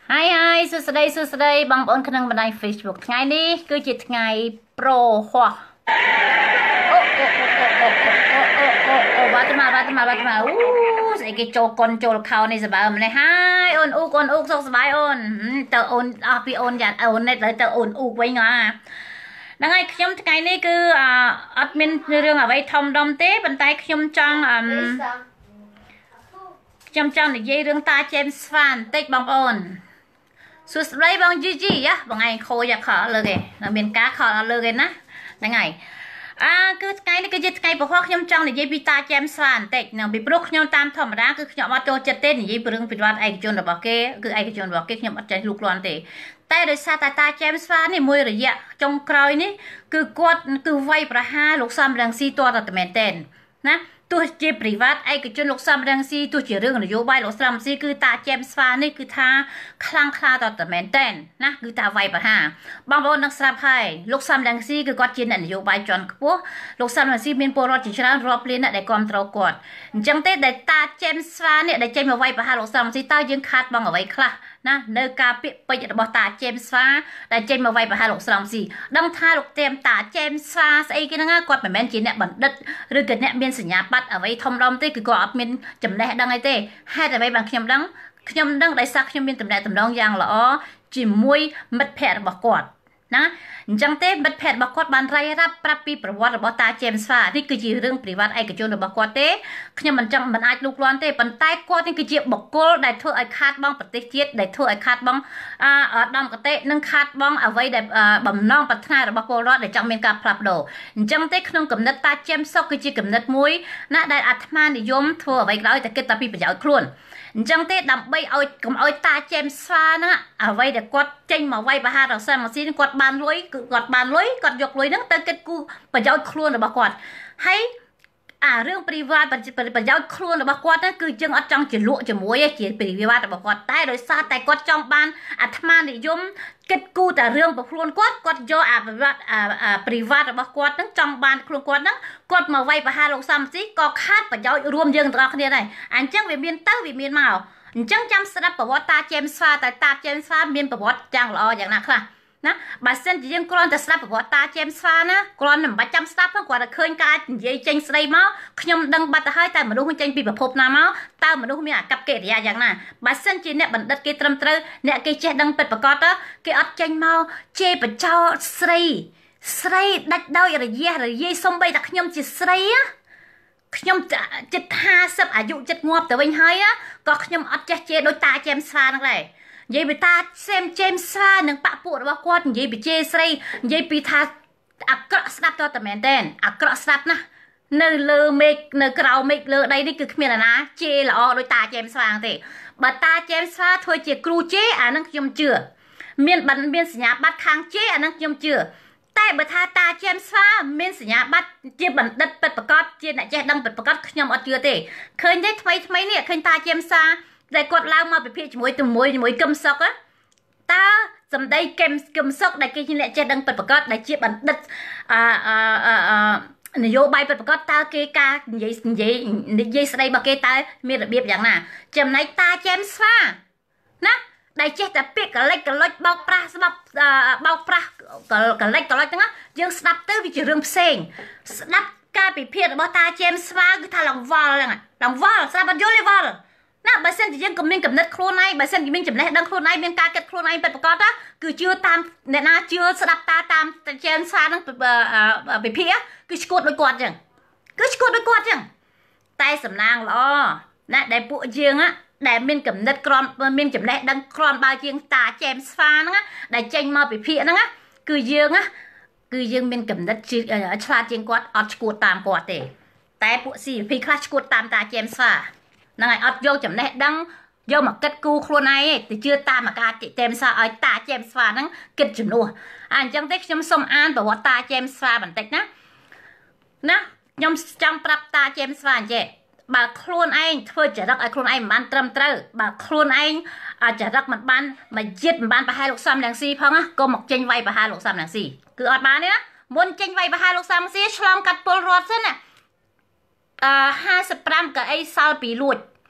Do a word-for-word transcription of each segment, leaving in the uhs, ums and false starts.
Hai hai សួស្តីសួស្តីបងប្អូនក្នុងបណ្ដាញ Facebook ថ្ងៃនេះគឺជាថ្ងៃប្រូហោះអូអូអូអូអូអូអូអូបាត់មកបាត់មកបាត់មកអូស្អីគេចូលកុនចូលខោនេះសបើម្នេះហើយអូនអ៊ូកអូនអ៊ូកសុខសប្បាយអូនទៅអូនអស់ពីអូនយ៉ាអូននេះទៅទៅអូនអ៊ូកវិញហ៎ហ្នឹងហើយខ្ញុំថ្ងៃនេះគឺអត់មានរឿងអ្វីធំដុំទេប៉ុន្តែខ្ញុំចង់អឺខ្ញុំចង់និយាយរឿងតាជេមស្វាបន្តិចបងប្អូនសួស្តីបងជីជីយ៉ាបងឯងខូចខលលើគេនៅមានការខលអត់លើគេណាហ្នឹងហើយអាគឺថ្ងៃនេះគឺជាថ្ងៃពហុខ្ញុំចង់និយាយពីតាជេមស្វាបន្តិចណាពីព្រោះខ្ញុំតាមធម្មតាគឺខ្ញុំអត់ចូលចិត្តទេនិយាយពីរឿងពិវត្តឯកជនរបស់គេគឺឯកជនរបស់គេខ្ញុំអត់ចេះលូកលាន់ទេតែដោយសារតែតាជេមស្វានេះមួយរយៈចុងក្រោយនេះគឺគាត់គឺវាយប្រហារលោកសំរងស៊ីតតតែមែនតែនណាទោះជាព្រីវ៉ាតឯកជនលោកសំរងស៊ីទោះជារឿងនយោបាយលោកសំរងស៊ីគឺតាជេមស្វានេះគឺថាខ្លាំងខ្លាតតែមែនតែនណាគឺតាវាយប្រហារបងប្អូននឹងស្រាប់ហើយលោកសំរងស៊ីគឺគាត់ជាអ្នកនយោបាយជាន់ខ្ពស់លោកសំរងស៊ីមានពលរដ្ឋជាច្រើនរាប់លានអ្នកដែលគ្រប់គ្រងគាត់អញ្ចឹងទេដែលតាជេមស្វានេះដែលចេញមកវាយប្រហារលោកសំរងស៊ីតើយើងខាតបងអ្វីខ្លះណានៅការពាក្យពេចន៍របស់តាជេមស្វាដែលចេញមកវាយប្រហារលោកសំរងស៊ីដឹងថាលោកទៀមតាជេមស្វាស្អីគេហ្នឹងគាត់មិនមែនជាអ្នកបណ្ឌិតឬក៏អ្នកមានសញ្ញាបត្រអ្វីធំដុំទេគឺគាត់អត់មានចំណេះដឹងអីទេហេតុអ្វីបានខ្ញុំដឹងខ្ញុំដឹងដោយសារខ្ញុំមានតំណែងតំណងយ៉ាងល្អជាមួយមិត្តភ័ក្តិរបស់គាត់ណាអញ្ចឹងទេមិត្តភ័ក្តិរបស់គាត់បានរាយរាប់ប្រាប់ពីប្រវត្តិរបស់តាជេមស្វានេះគឺជារឿងព្រីវ៉ាតឯកជនរបស់គាត់ទេខ្ញុំមិនចង់មិនអាចលូកលាន់ទេប៉ុន្តែគាត់នេះគឺជាបុគ្គលដែលធ្វើឲ្យខាតបង់ប្រទេសជាតិដែលធ្វើឲ្យខាតបង់អាដំកតេនិងខាតបង់អ្វីដែលបំណងប្រាថ្នារបស់ពលរដ្ឋដែលចង់មានការផ្លាស់ប្ដូរអញ្ចឹងទេក្នុងគំនិតតាជេមសុកគឺជាគំនិតមួយណាដែលអាត្មានិយមធ្វើអ្វីក៏ដោយតែគិតតែពីប្រយោជន៍ខ្លួនអញ្ចឹងទេដើម្បីឲ្យកុំឲ្យតាជេមស្វាហ្នឹងអ្វីដែលគាត់ចេញមកវាយប្រហាររសាម៉ាស៊ីនគាត់បានលុយគឺគាត់បានលុយគាត់យកលុយហ្នឹងទៅគិតគូរប្រយោជន៍ខ្លួនរបស់គាត់ហើយអារឿងព្រីវ៉ាតប្រយោជន៍ខ្លួនរបស់គាត់ហ្នឹងគឺយើងអត់ចង់ជលក់ជាមួយទេជាព្រីវ៉ាតរបស់គាត់តែដោយសារតែគាត់ចង់បានអាត្មានិយមគិតគូរតែរឿងរបស់ខ្លួនគាត់គាត់យកអាព្រីវ៉ាតអាព្រីវ៉ាតរបស់គាត់ហ្នឹងចង់បានខ្លួនគាត់ហ្នឹងគាត់មកវាយប្រហារលោកសំស៊ីក៏ខាតប្រយោជន៍រួមយើងទាំងអស់គ្នាដែរអញ្ចឹងវាមានទៅវាមានមកអញ្ចឹងចាំស្ដាប់ប្រវត្តិតាជេមស្វាតែតាជេមស្វាមានប្រវត្តិយ៉ាងល្អយ៉ាងណាខ្លះណាបើសិនជាយើងគ្រាន់តែស្ដាប់ប្រវត្តិតាជេមស្វាណាគ្រាន់តែមិនបាច់ចាំស្ដាប់ផងគ្រាន់តែឃើញការនិយាយចេញស្ដីមកខ្ញុំដឹងបាត់ទៅហើយតែមនុស្សមិនចេញពីប្រភពណាមកតើមនុស្សមានអាកប្បកិរិយាយ៉ាងណាបើសិនជាអ្នកបណ្ឌិតគេត្រឹមត្រូវអ្នកគេចេះដឹងពិតប្រាកដគេអត់ចេញមកជេរបចោស្រីស្រីដាច់ដោយរយះរយាយសំបីតែខ្ញុំជាស្រីណាខ្ញុំចិត្តហាសិបអាយុចិត្តងាប់ទៅវិញហើយក៏ខ្ញុំអត់ចេះជេរដោយតាជេមស្វាហ្នឹងដែរនិយាយពីតាសេមជេមស្វានិងបពុរបស់គាត់និយាយពីជេរស្រីនិយាយពីថាអាក្រក់ស្ដាប់តតែមែនតែនអាក្រក់ស្ដាប់ណាស់នៅលើមេឃនៅក្រៅមេឃលើដីនេះគឺគ្មានអាណាជេរល្អដោយតាជេមស្វាទេបើតាជេមស្វាធ្វើជាគ្រូជេរអានឹងខ្ញុំជឿមានបានមានសញ្ញាបត្រខាងជេរអានឹងខ្ញុំជឿតែបើថាតាជេមស្វាមានសញ្ញាបត្រជាបណ្ឌិតពិតប្រាកដជាអ្នកចេះដឹងពិតប្រាកដខ្ញុំអត់ជឿទេឃើញទេថ្មីថ្មីនេះឃើញតាជេមស្វាដែលគាត់ឡើងមកពិភាក្សាជាមួយជាមួយជាមួយកឹមសុកតើសម្ដីកឹមកឹមសុកដែលគេជាអ្នកចេះដឹងពិតប្រាកដដែលជាបណ្ឌិតអឺអឺនយោបាយពិតប្រាកដតើគេការនិយាយនិយាយនិយាយស្ដីរបស់គេតើមានរបៀបយ៉ាងណាចំណែកតាជេមស្វាណាដែលចេះតែពាក្យកលិចកលុចបោកប្រាស់ស្បបោកប្រាស់កលិចកលុចហ្នឹងយើងស្ដាប់ទៅវាជារឿងផ្សេងស្ដាប់ការពិភាក្សារបស់តាជេមស្វាគឺថាឡងវល់ហ្នឹងឡងវល់ស្ដាប់អត់យល់ទេវល់ណាបើសិនជាយើងក៏មានកំណត់ខ្លួនឯងបើសិនជាមានចំណេះដឹងខ្លួនឯងមានការគិតខ្លួនឯងពិតប្រាកដគឺជឿតាមអ្នកណាជឿស្ដាប់តាតាមជេមស្វាហ្នឹងពិភាក្សាគឺឈួតដូចគាត់អញ្ចឹងគឺឈួតដូចគាត់អញ្ចឹងតែសំណាងល្អណាដែលពួកយើងណាដែលមានកំណត់ក្រំមានចំណេះដឹងក្រំបើជាងតាជេមស្វាហ្នឹងដែលចេញមកពិភាក្សាហ្នឹងគឺយើងណាគឺយើងមានកំណត់ឆ្លាតជាងគាត់អត់ឈួតតាមគាត់ទេតែពួក ซี វី พี ខ្លះឈួតតាមតាជេមស្វាហ្នឹងហើយអត់យកចំណេះដឹងយកមកគិតគូរខ្លួនឯងទៅជឿតាមអាការជេមស្វាឲ្យតាជេមស្វាហ្នឹងគិតជំនួសអញ្ចឹងទេខ្ញុំសូមអានប្រវត្តិតាជេមស្វាបន្តិចណាណាខ្ញុំចង់ប្រាប់តាជេមស្វាអញ្ចឹងបើខ្លួនឯងធ្វើចរិតឲ្យខ្លួនឯងមិនបានត្រឹមត្រូវបើខ្លួនឯងចរិតមិនបានមកជាតិមិនបានប្រហែលលោកសំរងស៊ីផងក៏មកចេញវាយប្រហែលលោកសំរងស៊ីគឺអត់បានទេណាមុនចេញវាយប្រហែលលោកសំរងស៊ីឆ្លងកាត់ពលរដ្ឋសិនណាអឺห้าสิบห้ากៅអីសល់ពីលួច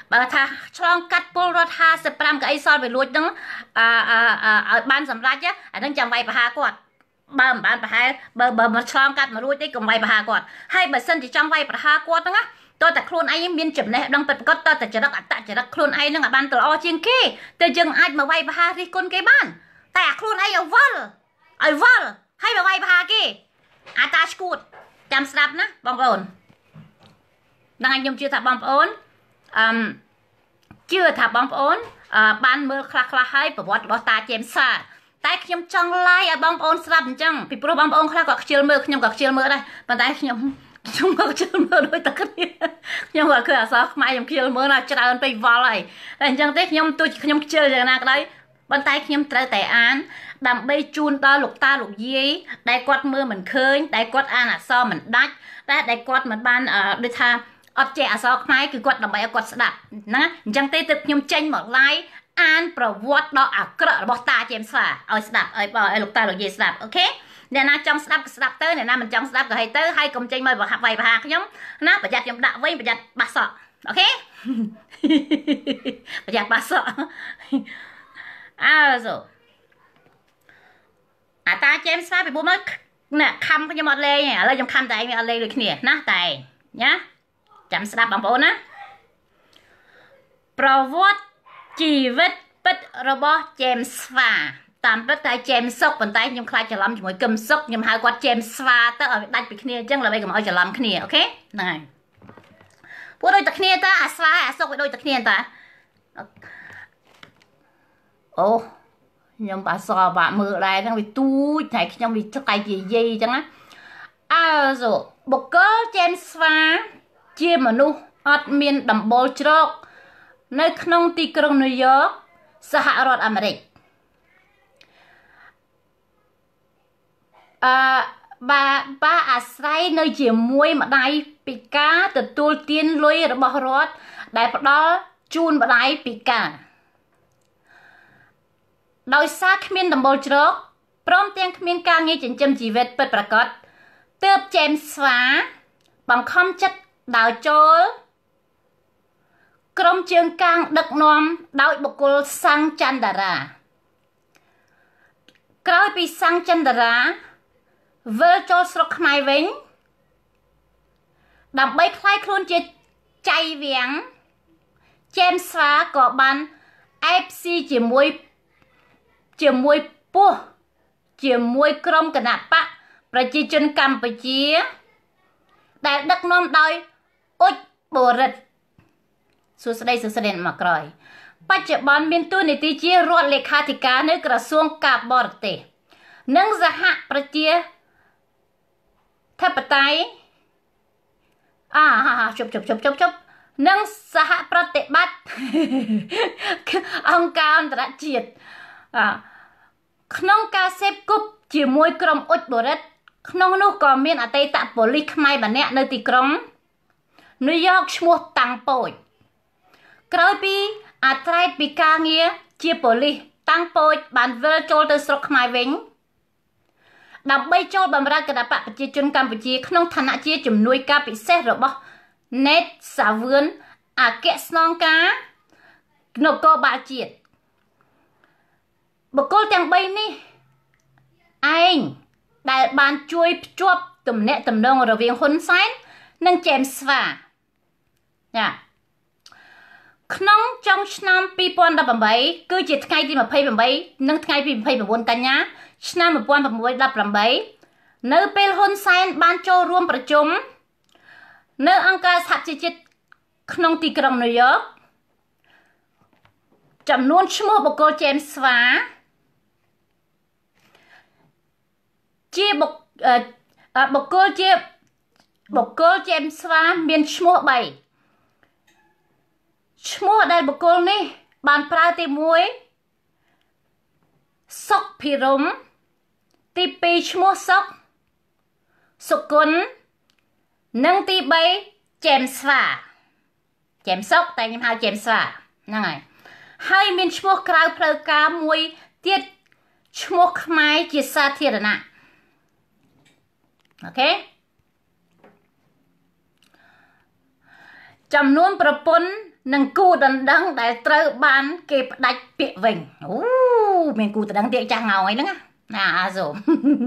បើថាឆ្លងកាត់ពលរដ្ឋห้าสิบห้าកៅអីសល់វាលួចហ្នឹងអឺអឺឲ្យបានសម្រេចអាហ្នឹងចាំវាយប្រហារគាត់បើមិនបានប្រហែលបើបើមិនឆ្លងកាត់មករួចទេកុំវាយប្រហារគាត់ហើយបើសិនជាចង់វាយប្រហារគាត់ហ្នឹងណាតើតែខ្លួនឯងមានចំណេះដឹងពិតប្រាកដតើតែចរិតអត្តចរិតខ្លួនឯងហ្នឹងឲ្យបានល្អជាងគេទៅយើងអាចមកវាយប្រហាររិះគន់គេបានតែអាខ្លួនឯងឲ្យវល់ឲ្យវល់ហើយមកវាយប្រហារគេអាតាឈួតចាំស្ដាប់ណាបងប្អូនដល់ខ្ញុំជឿថាបងប្អូនអឺជឿថាបងប្អូនបានមើលខ្លះខ្លះហើយប្រវត្តិរបស់តាជេមសាតែខ្ញុំចង់ឡាយឲ្យបងប្អូនស្ដាប់អញ្ចឹងពីព្រោះបងប្អូនខ្លះក៏ខ្ជិលមើលខ្ញុំក៏ខ្ជិលមើលដែរប៉ុន្តែខ្ញុំខ្ញុំក៏ខ្ជិលមើលដូចតែគ្នាខ្ញុំក៏គឺអសរខ្មែរខ្ញុំខ្ជិលមើលណាច្រើនពេកវល់ហើយតែអញ្ចឹងទេខ្ញុំទោះខ្ញុំខ្ជិលយ៉ាងណាក៏ដោយប៉ុន្តែខ្ញុំត្រូវតែអានដើម្បីជូនដល់លោកតាលោកយាយដែលគាត់មើលមិនឃើញដែលគាត់អានអក្សរមិនដាច់តែដែលគាត់មិនបានដូចថាអត់ចេះអក្សរខ្មែរគឺគាត់ដើម្បីឲ្យគាត់ស្ដាប់ណាអញ្ចឹងទេទើបខ្ញុំចេញមក live អានប្រវត្តិដ៏អាក្រក់របស់តាជេមស្វាឲ្យស្ដាប់ឲ្យឲ្យលោកតាលោកយាយស្ដាប់អូខេអ្នកណាចង់ស្ដាប់ក៏ស្ដាប់ទៅអ្នកណាមិនចង់ស្ដាប់ក៏ហីទៅហើយកុំចេញមកបង្ហាប់វាយប្រហារខ្ញុំណាប្រយ័ត្នខ្ញុំដាក់វិញប្រយ័ត្នបាសសក់អូខេប្រយ័ត្នបាសសក់អើសូអាតាជេមស្វាពីមុនមកណាខំខ្ញុំអត់លេងឥឡូវខ្ញុំខំតែឯងអត់លេងដូចគ្នាណាតែណាចាំស្ដាប់បងប្អូនណាប្រវត្តិជីវិតពិតរបស់ជេមស្វាតាមពិតតែជេមសុកប៉ុន្តែខ្ញុំខ្លាចច្រឡំជាមួយគឹមសុកខ្ញុំហៅគាត់ជេមស្វាទៅឲ្យដាច់ពីគ្នាអញ្ចឹងដើម្បីកុំឲ្យច្រឡំគ្នាអូខេហ្នឹងហើយពួកដូចតែគ្នាតាអាស្វាអាសុកវាដូចតែគ្នាតាអូខ្ញុំបាសបាក់មើលដែរហ្នឹងវាទូចតែខ្ញុំវាស្កាយជាយាយអញ្ចឹងណាអើសូបុគ្គលជេមស្វាជាមនុស្សអត់មានដំបូលជ្រកនៅក្នុងទីក្រុងញូវយ៉កសហរដ្ឋអាមេរិកអឺបាបាអាស្រ័យនៅជាមួយម្ដាយពិការទទួលទានលុយរបស់រដ្ឋដែលផ្ដល់ជូនម្ដាយពិការដោយសារគ្មានដំបូលជ្រកព្រមទាំងគ្មានការងារចិញ្ចឹមជីវិតពិតប្រាកដទើបជេមស្វាបង្ខំចិត្តដើរចូលក្រុមជើងកាងដឹកនាំដោយបុគ្គលសាំងចន្ទរាក្រោយពីសាំងចន្ទរាវិលចូលស្រុកខ្មែរវិញដើម្បីខ្លាយខ្លួនជាចៃវាំងជេមស្វាក៏បានអេបស៊ីជាមួយជាមួយពោះជាមួយក្រុមគណបកប្រជាជនកម្ពុជាដែលដឹកនាំដោយអ៊ុចបូរិតសួស្តីសួស្តីមកក្រោយបច្ចុប្បន្នមានតួនាទីជារដ្ឋលេខាធិការនៅក្រសួងការបរទេសនិងសហប្រជាធិបតេយ្យអាជប់ជប់ជប់ជប់ជប់និងសហប្រតិបត្តិអង្គការអន្តរជាតិក្នុងការសេពគប់ជាមួយក្រុមអ៊ុចបូរិតក្នុងនោះក៏មានអតីតប៉ូលីសខ្មែរម្នាក់នៅទីក្រុងញូវយ៉កឈ្មោះតាំងពូចក្រោយពីអាត្រែតពីការងារជាប៉ូលីសតាំងពូចបានវិលចូលទៅស្រុកខ្មែរវិញដើម្បីចូលបម្រើគណបកប្រជាជនកម្ពុជាក្នុងឋានៈជាជំនួយការពិសេសរបស់ណេតសាវឿនអគ្គស្នងការនគរបាលជាតិបុគ្គលទាំងបីនេះឯងដែលបានជួយភ្ជាប់ទំនាក់ទំនងរវាងហ៊ុនសែននិងជេមស្វាចាក្នុងចុងឆ្នាំពីរពាន់ដប់ប្រាំបីគឺជាថ្ងៃទីម្ភៃប្រាំបីនិងថ្ងៃទីម្ភៃប្រាំបួនកញ្ញាឆ្នាំmột nghìn chín trăm mười támនៅពេលហ៊ុនសែនបានចូលរួមប្រជុំនៅអង្គការសហជីវជាតិក្នុងទីក្រុងញូវយ៉កចំនួនឈ្មោះបុគ្គលជេមស្វាជាបុគ្គបុគ្គលជាបុគ្គលជេមស្វាមានឈ្មោះបីឈ្មោះដែលបុគ្គលនេះបានប្រើទីមួយសុកភិរមទីពីរឈ្មោះសុកសុគន្ធនិងទីបីជេមស្វាជេមសុកតែខ្ញុំហៅជេមស្វាហ្នឹងហើយហើយមានឈ្មោះក្រៅផ្លូវការមួយទៀតឈ្មោះខ្មែរជាសាធារណៈអូខេចំនួនប្រពន្ធនឹងគូដណ្ដឹងដែលត្រូវបានគេផ្ដាច់ពាក្យវិញអូមានគូដណ្ដឹងទៀតចាស់ងោអីហ្នឹងណាអាសូម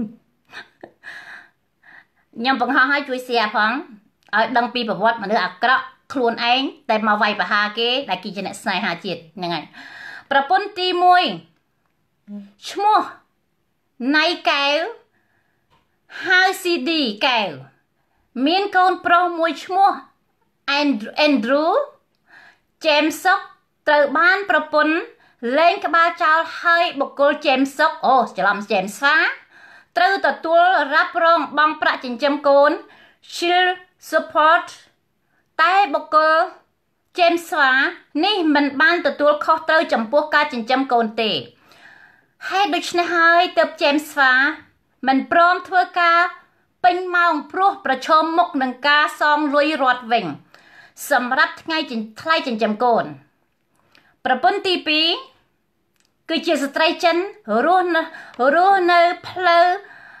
ខ្ញុំបង្ហោះឲ្យជួយ share ផងឲ្យដឹងពីប្រវត្តិមនុស្សអាក្រក់ខ្លួនឯងតែមកវាយប្រហារគេដែលគេជាអ្នកស្នេហាជាតិហ្នឹងហើយប្រពន្ធទីមួយឈ្មោះណៃកែវហៅ ซี ឌី កែវមានកូនប្រុសមួយឈ្មោះ Andrew James សុកត្រូវបានប្រពន្ធលេងក្បាលចោលហើយបុគ្គល James សុកអូច្រឡំ James ស្វាត្រូវទទួលរ៉ាប់រងបង់ប្រាក់ចិញ្ចឹមកូន Child Support តែបុគ្គល James ស្វានេះមិនបានទទួលខុសត្រូវចំពោះការចិញ្ចឹមកូនទេហេតុដូច្នេះហើយទើប James ស្វាមិនព្រមធ្វើការពេញម៉ោងព្រោះប្រឈមមុខនឹងការសងលុយរត់វិញសម្រាប់ថ្ងៃថ្លៃចិញ្ចឹមកូនប្រពន្ធទីពីរគឺជាស្ត្រីចិនរស់នៅរស់នៅផ្លូវ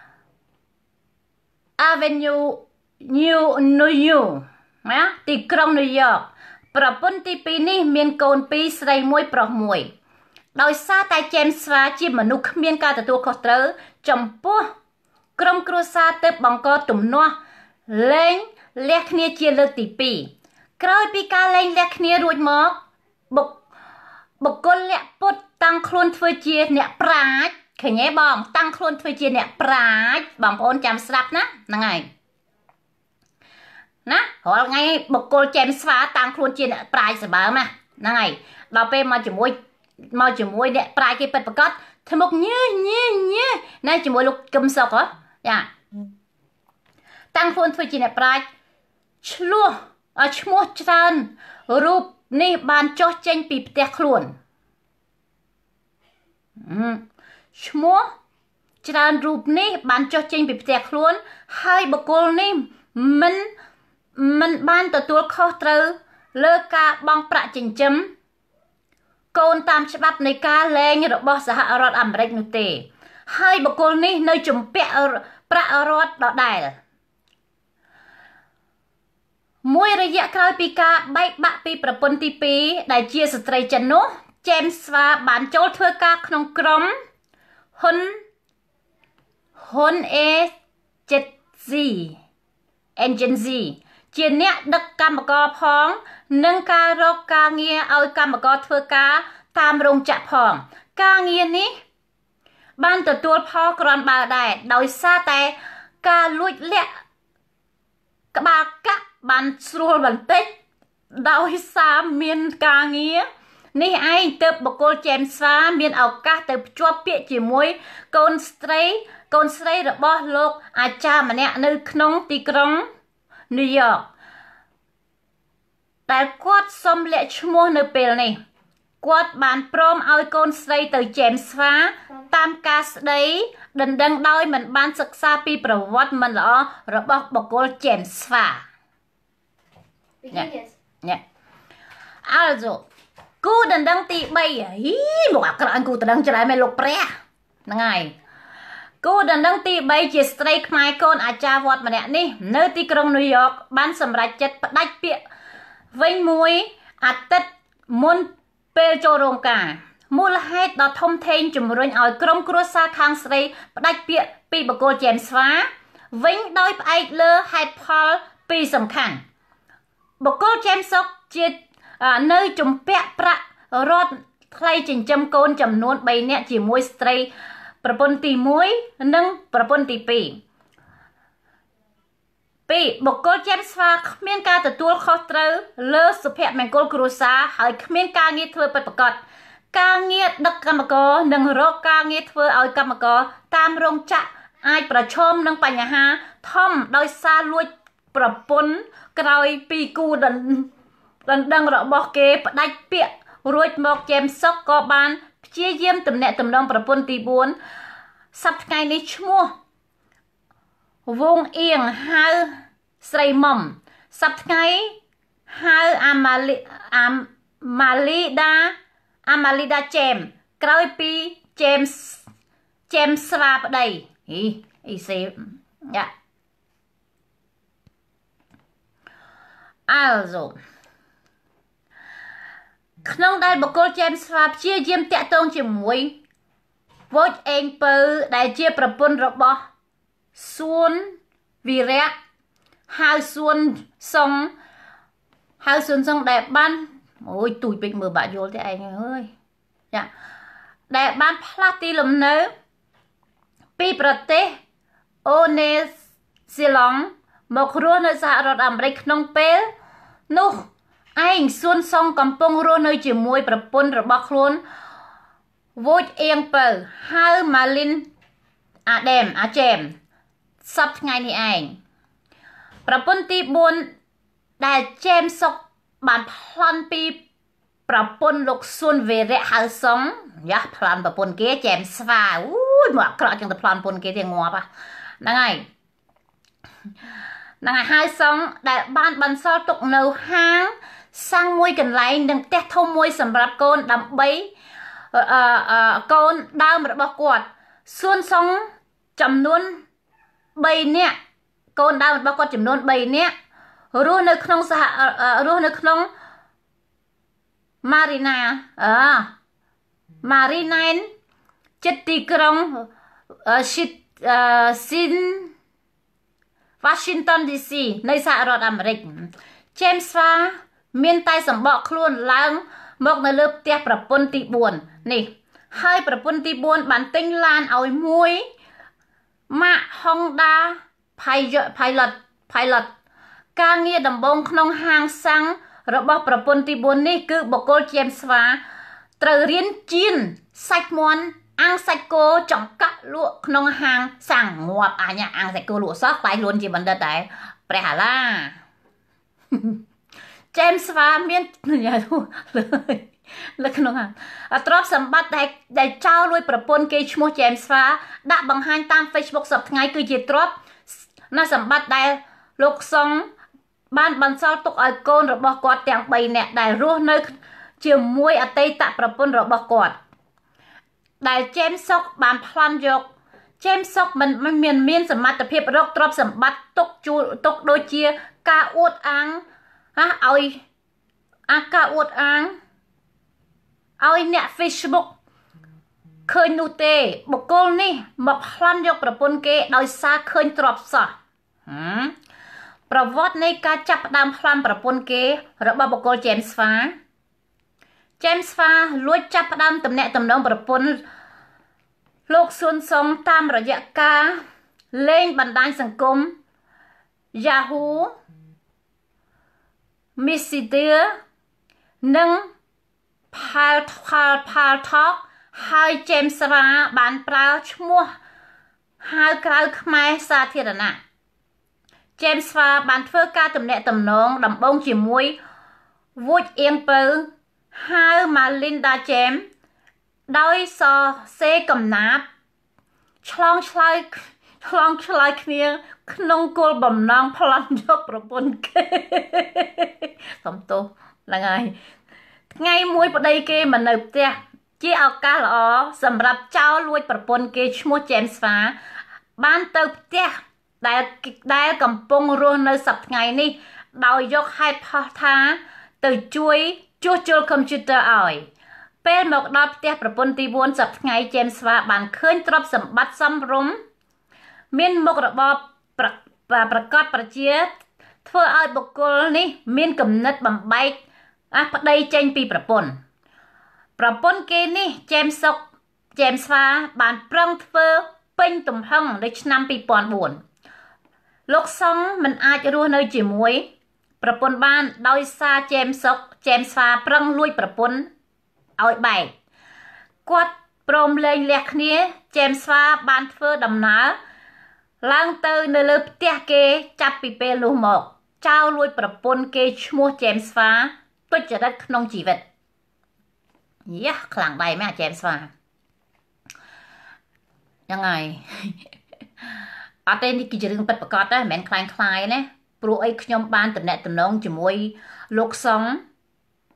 Avenue New New York ណាទីក្រុង New York ប្រពន្ធទីពីរនេះមានកូនពីរស្រីមួយប្រុសមួយដោយសារតែ James ស្វាជាមនុស្សគ្មានការទទួលខុសត្រូវចំពោះក្រុមគ្រួសារទើបបង្កទំនាស់លែងលះគ្នាជាលើកទីពីរក្រោយពីការលែងលះគ្នារួចមកបុកបុគ្គលលក្ខពុតតាំងខ្លួនធ្វើជាអ្នកប្រាជ្ញឃើញទេបងតាំងខ្លួនធ្វើជាអ្នកប្រាជ្ញបងប្អូនចាំស្ដាប់ណាហ្នឹងហើយណារាល់ថ្ងៃបុគ្គល James ស្វាតាំងខ្លួនជាអ្នកប្រាជ្ញសម្បើមហ្នឹងហើយដល់ពេលមកជាមួយមកជាមួយអ្នកប្រាជ្ញគេពិតប្រាកដធ្វើមុខញើញើញើណាជាមួយលោកកឹមសុកហ៎ចាតាំងខ្លួនធ្វើជាអ្នកប្រាជ្ញឆ្លោះឈ្មោះច្រើនរូបនេះបានចុះចេញពីផ្ទះខ្លួនឈ្មោះច្រើនរូបនេះបានចុះចេញពីផ្ទះខ្លួនហើយបុគ្គលនេះមិនមិនបានទទួលខុសត្រូវលើការបង់ប្រាក់ចិញ្ចឹមកូនតាមច្បាប់នៃការលែងរបស់សហរដ្ឋអាមេរិកនោះទេហើយបុគ្គលនេះនៅជំពាក់ប្រាក់រដ្ឋដដែលមួយរយៈក្រោយពីការបែកបាក់ពីប្រពន្ធទីពីរដែលជាស្ត្រីចិននោះ James ស្វាបានចូលធ្វើការក្នុងក្រុមហ៊ុនហ៊ុន Agency Agency ជាអ្នកដឹកកម្មករផងនិងការរកការងារឲ្យកម្មករធ្វើការតាមរោងចក្រផងការងារនេះបានទទួលផលក្រាន់បើដែរដោយសារតែការលួចលាក់ក្បាលកាក់បានស្រួលបន្តិចដោយសារមានការងារនេះឯងទើបបុគ្គល James ស្វាមានឱកាសទៅភ្ជាប់ពាក្យជាមួយកូនស្ត្រីកូនស្រីរបស់លោកអាចារ្យម្នាក់នៅក្នុងទីក្រុង New York ដែលគាត់សុំលាក់ឈ្មោះនៅពេលនេះគាត់បានព្រមឲ្យកូនស្រីទៅ James ស្វាតាមការស្ដីដណ្ដឹងដោយមិនបានសិក្សាពីប្រវត្តិមិនល្អរបស់បុគ្គល James ស្វាញ៉ា Also គូដណ្ដឹងទីបីហីមកអាក្រក់គូដណ្ដឹងច្រើនមែនលោកព្រះហ្នឹងហើយគូដណ្ដឹងទីបីជាស្ត្រីខ្មែរកូនអាចារ្យវត្តម្នាក់នេះនៅទីក្រុង New York បានសម្រេចចិត្តផ្ដាច់ពាក្យវិញមួយអាទិត្យមុនពេលចូលរោងការមូលហេតុដ៏ធំធេងជំរុញឲ្យក្រុមគ្រួសារខាងស្រីផ្ដាច់ពាក្យពីបុគ្គល James ស្វាវិញដោយផ្អែកលើហេតុផលពីរសំខាន់បុគ្គល James សុកជានៅជំពាក់ប្រាក់រដ្ឋថ្លៃចិញ្ចឹមកូនចំនួនបីនាក់ជាមួយស្ត្រីប្រពន្ធទីមួយនិងប្រពន្ធទីពីរពីរបុគ្គល James ស្វាគ្មានការទទួលខុសត្រូវលើសុភមង្គលគ្រួសារហើយគ្មានការងារធ្វើពិតប្រាកដការងារដឹកកម្មករនិងរកការងារធ្វើឲ្យកម្មករតាមរោងចក្រអាចប្រឈមនឹងបញ្ហាធំដោយសារលួចប្រពន្ធក្រោយពីគូដណ្ដឹងរបស់គេផ្ដាច់ពាក្យរួចមក James សុកក៏បានព្យាយាមទំនាក់ទំនងប្រពន្ធទីបួនសប្តាហ៍ថ្ងៃនេះឈ្មោះវងអៀងហៅស្រីមុំសប្តាហ៍ថ្ងៃហៅអាម៉ាលីអាម៉ាលីដាអាម៉ាលីដា James ក្រោយពី James James ស្វាប្តីហីអ៊ីសេយ៉ា Also ក្នុងដែលបុគ្គល James ស្វាព្យាយាមតាក់ទងជាមួយវោចអេងពៅដែលជាប្រពន្ធរបស់សួនវីរៈហៅសួនសុងហៅសួនសុងដែលបានអូយទូចពេកមើលបាក់យល់ទេឯងអើយចាដែលបានផ្លាស់ទីលំនៅពីប្រទេសអូនេស៊ីឡង់មករស់នៅសហរដ្ឋអាមេរិកក្នុងពេលនោះឯងសួនសុងកំពុងរស់នៅជាមួយប្រពន្ធរបស់ខ្លួនវូចអៀងពៅហៅម៉ាលីនអាដេមអាជេមសប្តាហ៍ថ្ងៃនេះឯងប្រពន្ធទីបួនដែលជេមសុកបានប្លន់ពីប្រពន្ធលោកសួនវេរៈហៅសុងយ៉ាប្លន់ប្រពន្ធគេជេមស្វាអូយមកអាក្រក់ចឹងទៅប្លន់ប្រពន្ធគេទេងាប់ហ្នឹងហើយហ្នឹងហើយហៅសុងដែលបានបន្សល់ទុកនៅហាងសាំងមួយកន្លែងនិងផ្ទះធំមួយសម្រាប់កូនដើម្បីអឺអឺកូនដើមរបស់គាត់សួនសុងចំនួន3នាក់កូនដើមរបស់គាត់ចំនួន3នាក់រស់នៅក្នុងសហរស់នៅក្នុងម៉ារីណាអឺម៉ារីណែនចិត្តទីក្រុងស៊ីស៊ីន Washington ឌី ซี នៃសហរដ្ឋអាមេរិក James ស្វាមានតែសម្បកខ្លួនឡើងមកនៅលើផ្ទះប្រពន្ធទីបួននេះហើយប្រពន្ធទីបួនបានទិញឡានឲ្យមួយម៉ាក Honda Pilot Pilot ការងារដំបូងក្នុងហាងសាំងរបស់ប្រពន្ធទីបួននេះគឺបុគ្គល James ស្វាត្រូវរៀនចៀនសាច់មាន់អាំងសាច់គោចង្កាក់លក់ក្នុងហាងសាំងងាប់អញអាំងសាច់គោលក់សោះខ្លាយខ្លួនជាបណ្ឌិតដែរព្រះហាឡាJames ស្វាមានយ៉ាទូលើក្នុងហាងទ្រព្យសម្បត្តិដែលដែលចោលលួចប្រពន្ធគេឈ្មោះ James ស្វាដាក់បង្ហាញតាម Facebook សប្តាហ៍ថ្ងៃគឺជាទ្រព្យណាសម្បត្តិដែលលោកសុងបានបន្សល់ទុកឲ្យកូនរបស់គាត់ទាំង3នាក់ដែលរស់នៅជាមួយអតីតប្រពន្ធរបស់គាត់ដែល James សុកបានប្លន់យក James សុកមិនមានមានសមត្ថភាពរកទ្រព្យសម្បត្តិទុកជួលទុកដូចជាការអួតអាងហាឲ្យអាការអួតអាងឲ្យអ្នក Facebook ឃើញនោះទេបុគ្គលនេះមកប្លន់យកប្រពន្ធគេដោយសារឃើញទ្រព្យសោះប្រវត្តិនៃការចាប់ផ្ដើមប្លន់ប្រពន្ធគេរបស់បុគ្គល James ស្វា James ស្វាលួចចាប់ផ្ដើមតំណែងតំណងប្រពន្ធលោកសួនសុងតាមរយៈការលេងបណ្ដាញសង្គម Yahoo Messenger និង Pal Pal Pal Talk ហើយ James ស្វាបានប្រើឈ្មោះហៅក្រៅខ្មែរសាធារណៈ James ស្វាបានធ្វើការតំណែងតំណងដំបូងជាមួយវូចអៀងពៅហៅ Malinda James ដោយសរសេរកំណាព្យឆ្លងឆ្លើយឆ្លងឆ្លើយគ្នាក្នុងគោលបំណងប្លន់យកប្រពន្ធគេសំទោសហ្នឹងហើយថ្ងៃមួយប្តីគេមិននៅផ្ទះជាឱកាសល្អសម្រាប់ចោលលួចប្រពន្ធគេឈ្មោះ James ស្វាបានទៅផ្ទះដែលដែលកំពុងរស់នៅសប្តាហ៍ថ្ងៃនេះដោយយកហេតុផុសថាទៅជួយជួសជុលកុំព្យូទ័រឲ្យពេលមកដល់ផ្ទះប្រពន្ធទីបួនសប្តាហ៍ថ្ងៃ James ស្វាបានឃើញទ្រព្យសម្បត្តិសំរុំមានមុខរបរប្រប្រកាសប្រជាធ្វើឲ្យបុគ្គលនេះមានគំនិតបំបែកអាប្តីចេញពីប្រពន្ធប្រពន្ធគេនេះ James សុក James ស្វាបានប្រឹងធ្វើពេញទំហឹងនៅឆ្នាំពីរពាន់បួនលោកសុងមិនអាចរស់នៅជាមួយប្រពន្ធបានដោយសារ James សុក James ស្វាប្រឹងលួចប្រពន្ធឲ្យបែកគាត់ព្រមលែងលះគ្នា James ស្វាបានធ្វើដំណើរឡើងទៅនៅលើផ្ទះគេចាប់ពីពេលនោះមកចោលលួចប្រពន្ធគេឈ្មោះ James ស្វាទុច្ចរិតក្នុងជីវិតយ៉ាខ្លាំងដែរមែន James ស្វាយ៉ាងហើយអត់ទេនេះគឺជារឿងពិតប្រាកដទេមិនមែនខ្លាំងខ្លាយណាព្រោះអីខ្ញុំបានតំណែងតំណងជាមួយលោកសុង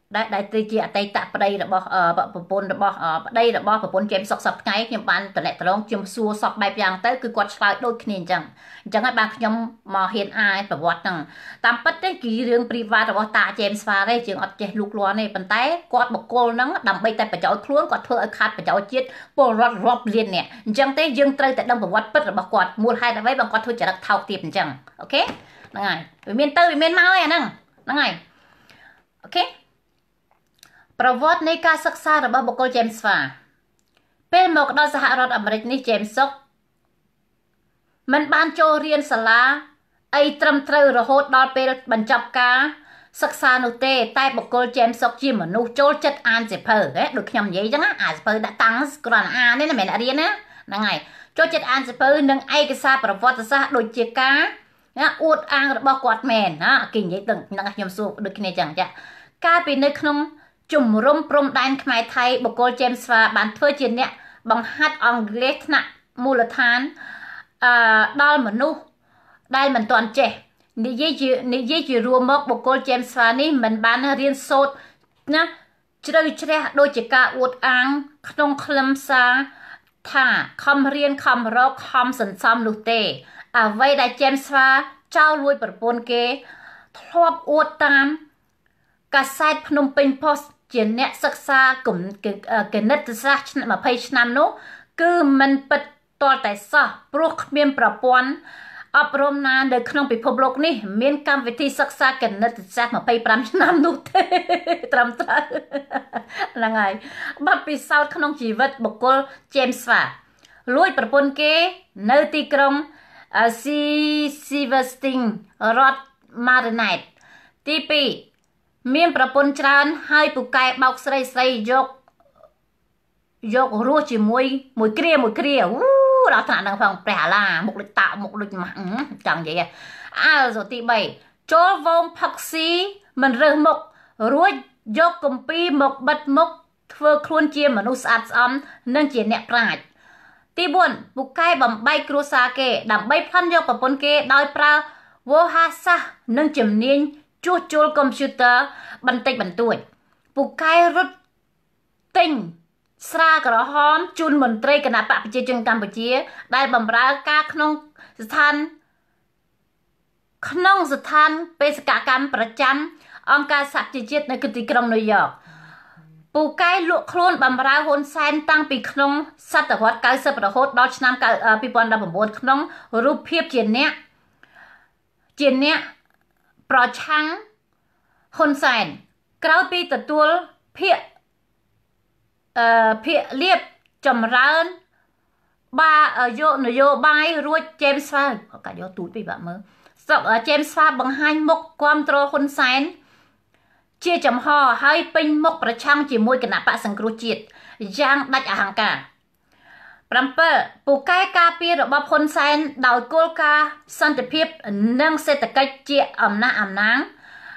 ដែលដែលទៅជាអតីតប្តីរបស់ប្រពន្ធរបស់ប្តីរបស់ប្រពន្ធជេមសុកសប្ថ្ងៃខ្ញុំបានតំណែងត្រង់ខ្ញុំសួរសពបែបយ៉ាងទៅគឺគាត់ឆ្លើយដូចគ្នាអញ្ចឹងអញ្ចឹងហើយបានខ្ញុំមកហ៊ានអាយប្រវត្តិហ្នឹងតាមពិតទេគឺរឿងព្រីវ៉ាតរបស់តាជេមស្វាទេជាងអត់ចេះលូកលាន់ទេប៉ុន្តែគាត់បុគ្គលហ្នឹងដើម្បីតែប្រយោជន៍ខ្លួនគាត់ធ្វើឲ្យខាត់ប្រយោជន៍ជាតិពលរដ្ឋរាប់លានអ្នកអញ្ចឹងទេយើងត្រូវតែដឹងប្រវត្តិពិតរបស់គាត់មូលហេតុអ្វីបើគាត់ធ្វើចរិតថោកទាបអញ្ចឹងអូខេហ្នឹងហើយវាមានទៅវាមានមកហើយអាហ្នឹងហ្នឹងហើយអូខេប្រវត្តិនៃការសិក្សារបស់បុគ្គល James Swa ពេលមកដល់សហរដ្ឋអាមេរិកនេះ James Sok មិនបានចូលរៀនសាលាអីត្រឹមត្រូវរហូតដល់ពេលបញ្ចប់ការសិក្សានោះទេតែបុគ្គល James Sok ជាមនុស្សចូលចិត្តអានសៀវភៅហ៎ដូចខ្ញុំនិយាយអញ្ចឹងអានសៀវភៅដាក់តាំងគ្រាន់អានទេណាមិនរៀនណាហ្នឹងហើយចូលចិត្តអានសៀវភៅនិងឯកសារប្រវត្តិសាស្ត្រដូចជាការអួតអាងរបស់គាត់មែនណាគេនិយាយទៅហ្នឹងខ្ញុំសួរដូចគ្នាអញ្ចឹងចាកាលពីនៅក្នុងជំរំព្រំដែនខ្មែរថៃបុគ្គល James Swa បានធ្វើជាអ្នកបង្ហាត់អង់គ្លេសថ្នាក់មូលដ្ឋានអឺដល់មនុស្សដែលមិនទាន់ចេះនិយាយជានិយាយជារួមមកបុគ្គល James Swa នេះមិនបានរៀនសូត្រណាជ្រៅជ្រះដូចជាការអួតអាងក្នុងខ្លឹមសារថាខំរៀនខំរកខំសន្សំនោះទេអ្វីដែល James Swa ចោលលួចប្រពន្ធគេធ្លាប់អួតតាមកាសែតភ្នំពេញ Post ជាអ្នកសិក្សាគណិតសាស្ត្រឆ្នាំ20ឆ្នាំនោះគឺមិនពិតទាល់តែសោះព្រោះគ្មានប្រព័ន្ធអប់រំណានៅក្នុងពិភពលោកនេះមានកម្មវិធីសិក្សាគណិតសាស្ត្រ25ឆ្នាំនោះទេត្រឹមត្រូវហ្នឹងហើយបទពិសោធន៍ក្នុងជីវិតបុគ្គល James Swa លួចប្រពន្ធគេនៅទីក្រុង Silverstein រដ្ឋ Maryland ទីពីរមានប្រពន្ធច្រើនហើយពូកែបោកស្រីស្រីយកយករស់ជាមួយមួយគ្រាមួយគ្រាអូដល់ថ្នាក់ហ្នឹងផងព្រះអាឡាមុខដូចតាមុខដូចម៉ាក់ចង់និយាយអើសូទីបីចូលវងផឹកស៊ីមិនរើសមុខរួចយកគម្ពីរមកបិទមុខធ្វើខ្លួនជាមនុស្សស្អាតស្អំនិងជាអ្នកប្រាជ្ញទីបួនពូកែបំបែកគ្រួសារគេដើម្បីផន់យកប្រពន្ធគេដោយប្រើវោហារសាស្ត្រនិងជំនាញជួសជុលកុំព្យូទ័របន្តិចបន្តួចពូកែរត់ទិញស្រាក្រហមជូនមន្ត្រីគណៈបកប្រជាជនកម្ពុជាដែលបម្រើការក្នុងស្ថានក្នុងស្ថានបេសកកម្មប្រចាំអង្គការសហជីវជាតិនៅទីក្រុងញូវយ៉កពូកែលក់ខ្លួនបម្រើហ៊ុនសែនតាំងពីក្នុងសតវត្ស90រហូតដល់ឆ្នាំ2019ក្នុងរូបភាពជាអ្នកជាអ្នកប្រឆាំងហ៊ុនសែនក្រោយពីទទួលភាកអឺភាកលៀបចម្រើនបាយកនយោបាយរួច James Swa កាត់យកទូចពីបាក់មើលស្រុក James Swa បង្ហាញមុខគ្រប់គ្រងហ៊ុនសែនជាចំហហើយពេញមុខប្រឆាំងជាមួយគណៈបកសង្គ្រោះជាតិយ៉ាងដាច់អហង្ការ7ពូកែការពាររបបហ៊ុនសែនដោយគោលការណ៍សន្តិភាពនិងសេដ្ឋកិច្ចជាអំណះអំណាង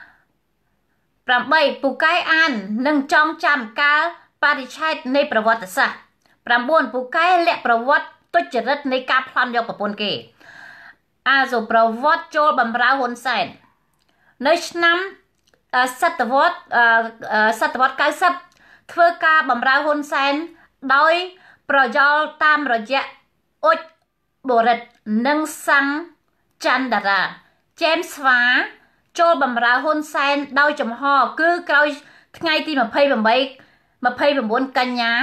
8ពូកែអាននិងចងចាំកាលបរិច្ឆេទនៃប្រវត្តិសាស្ត្រ9ពូកែលាក់ប្រវត្តិទុច្ចរិតនៃការប្លន់យកប្រពន្ធគេអាសូប្រវត្តិចូលបម្រើហ៊ុនសែននៅឆ្នាំសតវត្សសតវត្ស90ធ្វើការបម្រើហ៊ុនសែនដោយប្រយោលតាមរយៈអ៊ុចបូរិតនិងសាំងច័ន្ទតារា James Swa ចូលបម្រើហ៊ុនសែនដោយចំហគឺក្រោយថ្ងៃទី28 29កញ្ញា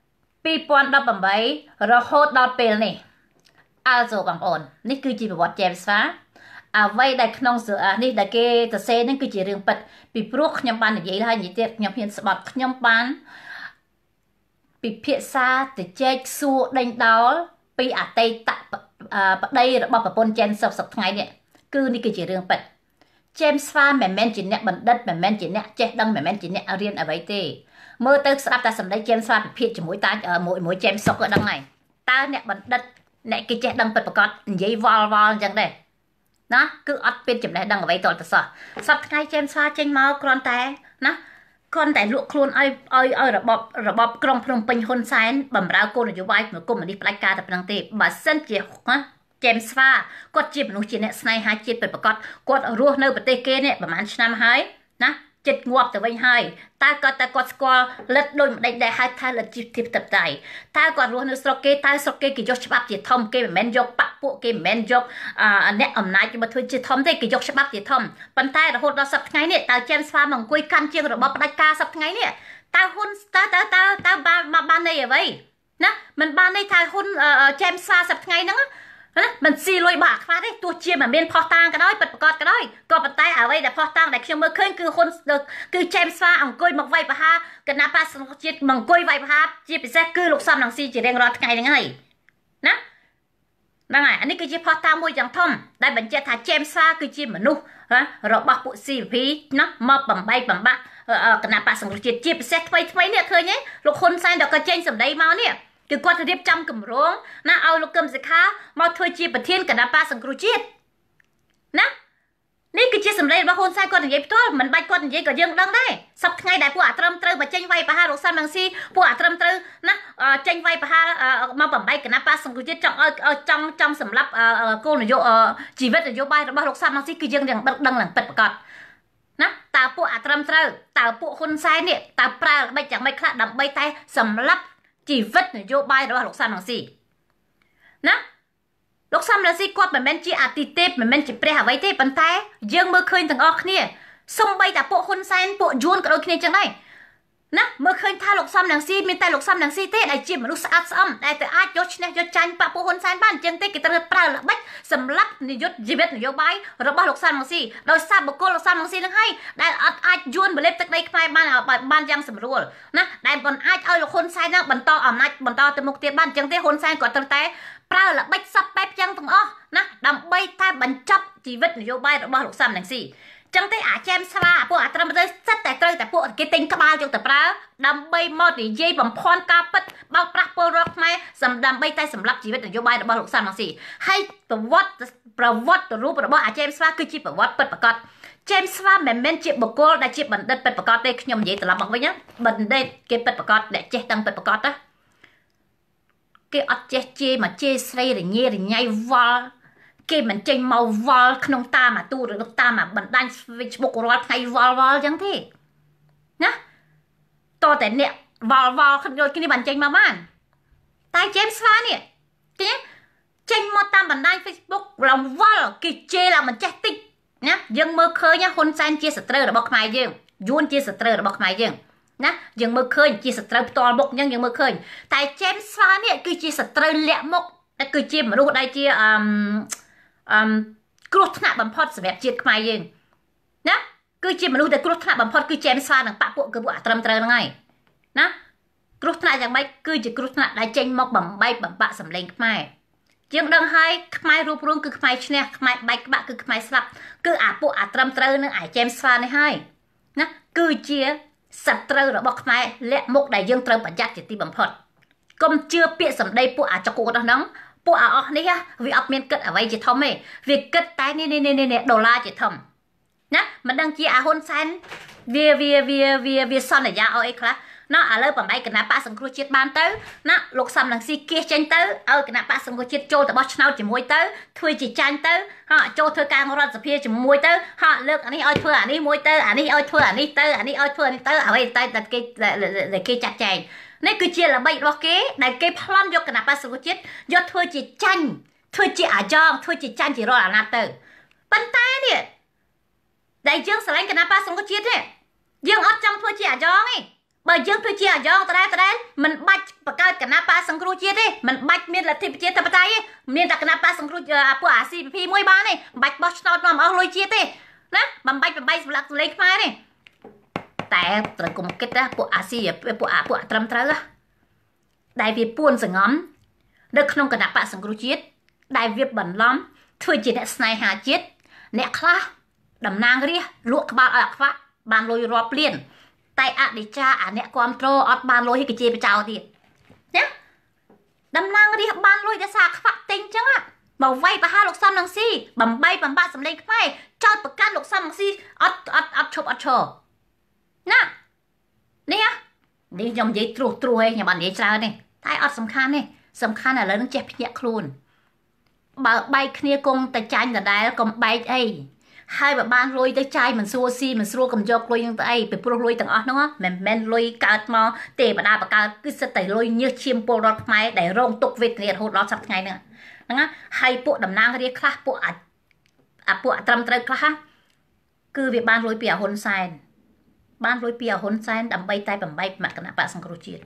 2018រហូតដល់ពេលនេះអើសូបងប្អូននេះគឺជាប្រវត្តិ James Swa អ្វីដែលក្នុងនេះដែលគេសរសេរហ្នឹងគឺជារឿងពិតពីព្រោះខ្ញុំបាននិយាយហើយនិយាយទៀតខ្ញុំហ៊ានស្បត់ខ្ញុំបានពិភាក្សាទៅចែកសួរដេញដោលពីអតីតប្តីរបស់ប្រពន្ធ James Sok សប្តាហ៍នេះគឺនេះគឺជារឿងពិត James Swa មិនមែនជាអ្នកបណ្ឌិតមិនមែនជាអ្នកចេះដឹងមិនមែនជាអ្នករៀនអ្វីទេមើលទៅស្ដាប់តែសម្ដី James Swa ពិភាក្សាជាមួយតាមួយមួយ James Sok ក៏ដឹងហើយតើអ្នកបណ្ឌិតអ្នកគេចេះដឹងពិតប្រាកដនិយាយវល់វល់អញ្ចឹងដែរណាគឺអត់ពេលចំណេះដឹងអ្វីតលទៅសោះសប្តាហ៍ James Swa ចេញមកគ្រាន់តែណាគ្រាន់តែលក់ខ្លួនឲ្យឲ្យឲ្យរបបរបបក្រុងភ្នំពេញហ៊ុនសែនបំរើគោលនយោបាយរបស់កុម្មុយនីសផ្ដាច់ការតែប៉ុណ្្នឹងទេបើសិនជាណា James Swa គាត់ជាមនុស្សជាអ្នកស្នេហាជាតិពិតប្រាកដគាត់រស់នៅប្រទេសគេនេះប្រហែលឆ្នាំហើយណាចិត្តងាប់ទៅវិញហើយតើគាត់តែគាត់ស្គាល់លិទ្ធដូចម្ដេចដែលហៅថាលទ្ធិធិបតេយ្យតើគាត់រស់នៅស្រុកគេតើស្រុកគេគេយកច្បាប់ជាធំគេមិនមែនយកបពពួកគេមិនមែនយកអ្នកអំណាចមកធ្វើជាធំទេគេយកច្បាប់ជាធំប៉ុន្តែរហូតដល់សប្តាហ៍ថ្ងៃនេះតើចេមស្វាមកអង្គុយកាន់ជាងរបស់ផ្ដាច់ការសប្តាហ៍ថ្ងៃនេះតើហ៊ុនតើតើតើតើបានបានន័យអ្វីណាមិនបានន័យថាហ៊ុនចេមស្វាសប្តាហ៍ថ្ងៃហ្នឹងណាមិនស៊ីលុយបាក់ខ្វះទេទោះជាមិនមានផុសតាងក៏ដោយពិតប្រាកដក៏ដោយក៏ប៉ុន្តែអ្វីដែលផុសតាងដែលខ្ញុំមើលឃើញគឺហ៊ុនគឺចេមស្វាអង្គុយមកវាយប្រហារគណៈបក្សសង្គ្រោះជាតិមកអង្គុយវាយប្រហារជាពិសេសគឺលោកសំរងស៊ីជារៀងរាល់ថ្ងៃហ្នឹងហើយណាហ្នឹងហើយអានេះគឺជាផុសតាងមួយយ៉ាងធំដែលបញ្ជាក់ថាចេមស្វាគឺជាមនុស្សរបស់ពួក ซี វី ណាមកបំបីបំបាក់គណៈបក្សសង្គ្រោះជាតិជាពិសេសថ្មីថ្មីនេះឃើញទេលោកហ៊ុនសែនដល់ក៏ចេញសម្ដីមកនេះគឺគាត់រៀបចំគម្រោងណាឲ្យលោកកឹមសុខាមកធ្វើជាប្រធានគណៈបក្សសង្គ្រោះជាតិណានេះគឺជាសម្ដីរបស់ហ៊ុនសែនគាត់និយាយផ្ទាល់មិនបាច់គាត់និយាយក៏យើងដឹងដែរសប្តាហ៍ថ្ងៃដែលពួកអាត្រឹមត្រូវមកចេញវាយប្រហារលោកសំរងស៊ីពួកអាត្រឹមត្រូវណាចេញវាយប្រហារមកបំបីគណៈបក្សសង្គ្រោះជាតិចង់ឲ្យចង់ចង់សម្រាប់គោលនយោបាយជីវិតនយោបាយរបស់លោកសំរងស៊ីគឺយើងនឹងដឹងឡើងពិតប្រាកដណាតើពួកអាត្រឹមត្រូវតើពួកហ៊ុនសែននេះតើប្រើល្បិចយ៉ាងម៉េចខ្លះដើម្បីតែសម្រាប់ជីវិតនយោបាយរបស់លោកសំរងស៊ីណាលោកសំរងស៊ីគាត់មិនមែនជាអតិទេពមិនមែនជាព្រះអ្វីទេប៉ុន្តែយើងមើលឃើញទាំងអស់គ្នាសំបីតែពួកហ៊ុនសែនពួកយួនក៏ដូចគ្នាចឹងដែរណាមើលឃើញថាលោកសំរងស៊ីមានតែលោកសំរងស៊ីទេដែលជាមនុស្សស្អាតស្អំដែលទៅអាចយកឈ្នះយកចាញ់បពពួកហ៊ុនសែនបានចឹងទេគេត្រូវប្រើល្បិចសម្រាប់និយុទ្ធជីវិតនយោបាយរបស់លោកសំរងស៊ីដោយសារបុគ្គលលោកសំរងស៊ីនឹងហើយដែលអត់អាចយួនបលេបទឹកដីខ្មែរបានបានយ៉ាងស្រួលណាដែលមិនអាចឲ្យលោកហ៊ុនសែននឹងបន្តអំណាចបន្តទៅមុខទៀតបានចឹងទេហ៊ុនសែនគាត់ត្រូវតែប្រើល្បិចសពបែបចឹងទាំងអស់ណាដើម្បីតែបញ្ចប់ជីវិតនយោបាយរបស់លោកសំរងស៊ីចឹងទេអាចេមស្វាពួកអាត្រឹមត្រូវសិតតែត្រូវតែពួកគេទិញក្បាលយកទៅប្រើដើម្បីមកនិយាយបំភាន់ការពិតបោកប្រាស់ពលរដ្ឋខ្មែរសម្ដើម្បីតែសម្រាប់ជីវិតនយោបាយរបស់លោកសំរងស៊ីហើយប្រវត្តិប្រវត្តិរូបរបស់អាចេមស្វាគឺជាប្រវត្តិពិតប្រាកដចេមស្វាមិនមែនជាបុគ្គលដែលជាបណ្ឌិតពិតប្រាកដទេខ្ញុំនិយាយត្រឡប់មកវិញបណ្ឌិតគេពិតប្រាកដដែលចេះតាំងពិតប្រាកដណាគេអត់ចេះជេរមកជេរស្រីរញ៉េរញ៉ៃវល់គេមិនចេញមកវល់ក្នុងតាមអាទូឬតាមអាបណ្ដាញ Facebook រាល់ថ្ងៃវល់វល់ចឹងទេណាតតែអ្នកវល់វល់ដូចគ្នាបានចេញមកបានតែចេមស្វានេះទេចេញមកតាមបណ្ដាញ Facebook ឡងវល់គេជេរឡើងមិនចេះតិចណាយើងមើលឃើញហ៊ុនសែនជាសត្រូវរបស់ខ្មែរយើងយួនជាសត្រូវរបស់ខ្មែរយើងណាយើងមើលឃើញជាសត្រូវផ្ទាល់មុខអញ្ចឹងយើងមើលឃើញតែចេមស្វានេះគឺជាសត្រូវលាក់មុខតែគឺជាមនុស្សដែលជាអឺអឺគ្រោះថ្នាក់បំផុតសម្រាប់ជាតិខ្មែរយើងណាគឺជាមនុស្សដែលគ្រោះថ្នាក់បំផុតគឺចេមស្វានឹងបពពួកគឺពួកអាត្រឹមត្រូវហ្នឹងហើយណាគ្រោះថ្នាក់យ៉ាងម៉េចគឺជាគ្រោះថ្នាក់ដែលចេញមកបំបែកបំបាក់សម្លេងខ្មែរជាងដឹងហើយខ្មែររូបរងគឺខ្មែរឈ្នះខ្មែរបែកក្បាក់គឺខ្មែរស្លាប់គឺអាពួកអាត្រឹមត្រូវនឹងអាចេមស្វានេះហើយណាគឺជាសត្រូវរបស់ខ្មែរលាក់មុខដែលយើងត្រូវប្រយ័ត្នជាទីបំផុតកុំជឿពាក្យសម្ដីពួកអាចកូនហ្នឹងពួកអាអស់នេះវាអត់មានគិតអ្វីជាធំទេវាគិតតែនេះនេះនេះដុល្លារជាធំណាមិនដឹងជាអាហ៊ុនសែនវាវាវាវាវាសន្យាឲ្យអីខ្លះណោះឥឡូវបំបីគណៈបកសង្គ្រោះជាតិបានទៅណាលោកសំរងស៊ីគៀសចេញទៅឲ្យគណៈបកសង្គ្រោះជាតិចូលទៅបោះឆ្នោតជាមួយទៅធ្វើជាចាញ់ទៅហ่าចូលធ្វើការរដ្ឋសភាជាមួយទៅហ่าលើកអានេះឲ្យធ្វើអានេះមួយទៅអានេះឲ្យធ្វើអានេះទៅអានេះឲ្យធ្វើអានេះទៅអ្វីតែតែគេគេចាត់ចែងនេះគឺជាល្បិចរបស់គេដែលគេប្លន់យកគណៈបក្សសង្គ្រោះជាតិយកធ្វើជាចាញ់ធ្វើជាអាចងធ្វើជាចាញ់ជារាល់អាណត្តិទៅប៉ុន្តែនេះដែលយើងស្រឡាញ់គណៈបក្សសង្គ្រោះជាតិទេយើងអត់ចង់ធ្វើជាអាចងទេបើយើងធ្វើជាអាចងតដែលតដែលមិនបាច់បង្កើតគណៈបក្សសង្គ្រោះជាតិទេមិនបាច់មានលទ្ធិប្រជាធិបតេយ្យទេមានតែគណៈបក្សសង្គ្រោះពួកអា ซี พี មួយបានទេមិនបាច់បោះឆ្នោតនាំអស់លុយជាតិទេណាមិនបាច់បំបីសម្លាប់សម្លេងខ្មែរទេតែត្រូវគុំគិតណាពួកអាស៊ីពួកអាពួកត្រឹមត្រូវដែលវាពួនសង្ងំនៅក្នុងគណៈបក្សសង្គ្រោះជាតិដែលវាបន្លំធ្វើជាអ្នកស្នេហាជាតិអ្នកខ្លះតំណាងរាស្ត្រលក់ក្បាលឲ្យអាខ្វាក់បានលុយរាប់លានតែអនិច្ចាអាអ្នកគ្រប់គ្រងអត់បានលុយឲ្យគេជេរបចោលទៀតណាតំណាងរាស្ត្របានលុយដោយសារខ្វាក់ទិញអញ្ចឹងមកវាយប្រហារលោកសំរងស៊ីបំបីបំបាក់សម្លេងខ្មែរចោតប្រកាន់លោកសំរងស៊ីអត់អត់អត់ឈប់អត់ឈរណានេះនេះខ្ញុំនិយាយត្រួសត្រួសឯងខ្ញុំអត់និយាយច្រើនទេតែអត់សំខាន់ទេសំខាន់ឥឡូវនឹងចេះភ្ញាក់ខ្លួនបើបែកគ្នាគង់តែចាញ់ដដែលកុំបែកអី hai bà ban lôi tới chai mình xua si mình xua cầm dọc lôi những tay bị pro lôi tầng ớt nó mình men lôi cát mò tê bà đa bà cao cứ sẽ tẩy lôi như chim bồ đọt máy để rong tục vịt liệt hốt đó sắp ngày nữa đó hai bộ đầm nang cái khác bộ à à bộ trầm trời khác cứ việc ban lôi bìa hôn sai ban lôi bìa hôn sai đầm bay tay bầm bay mặt cái nạp bạc sang cầu chiết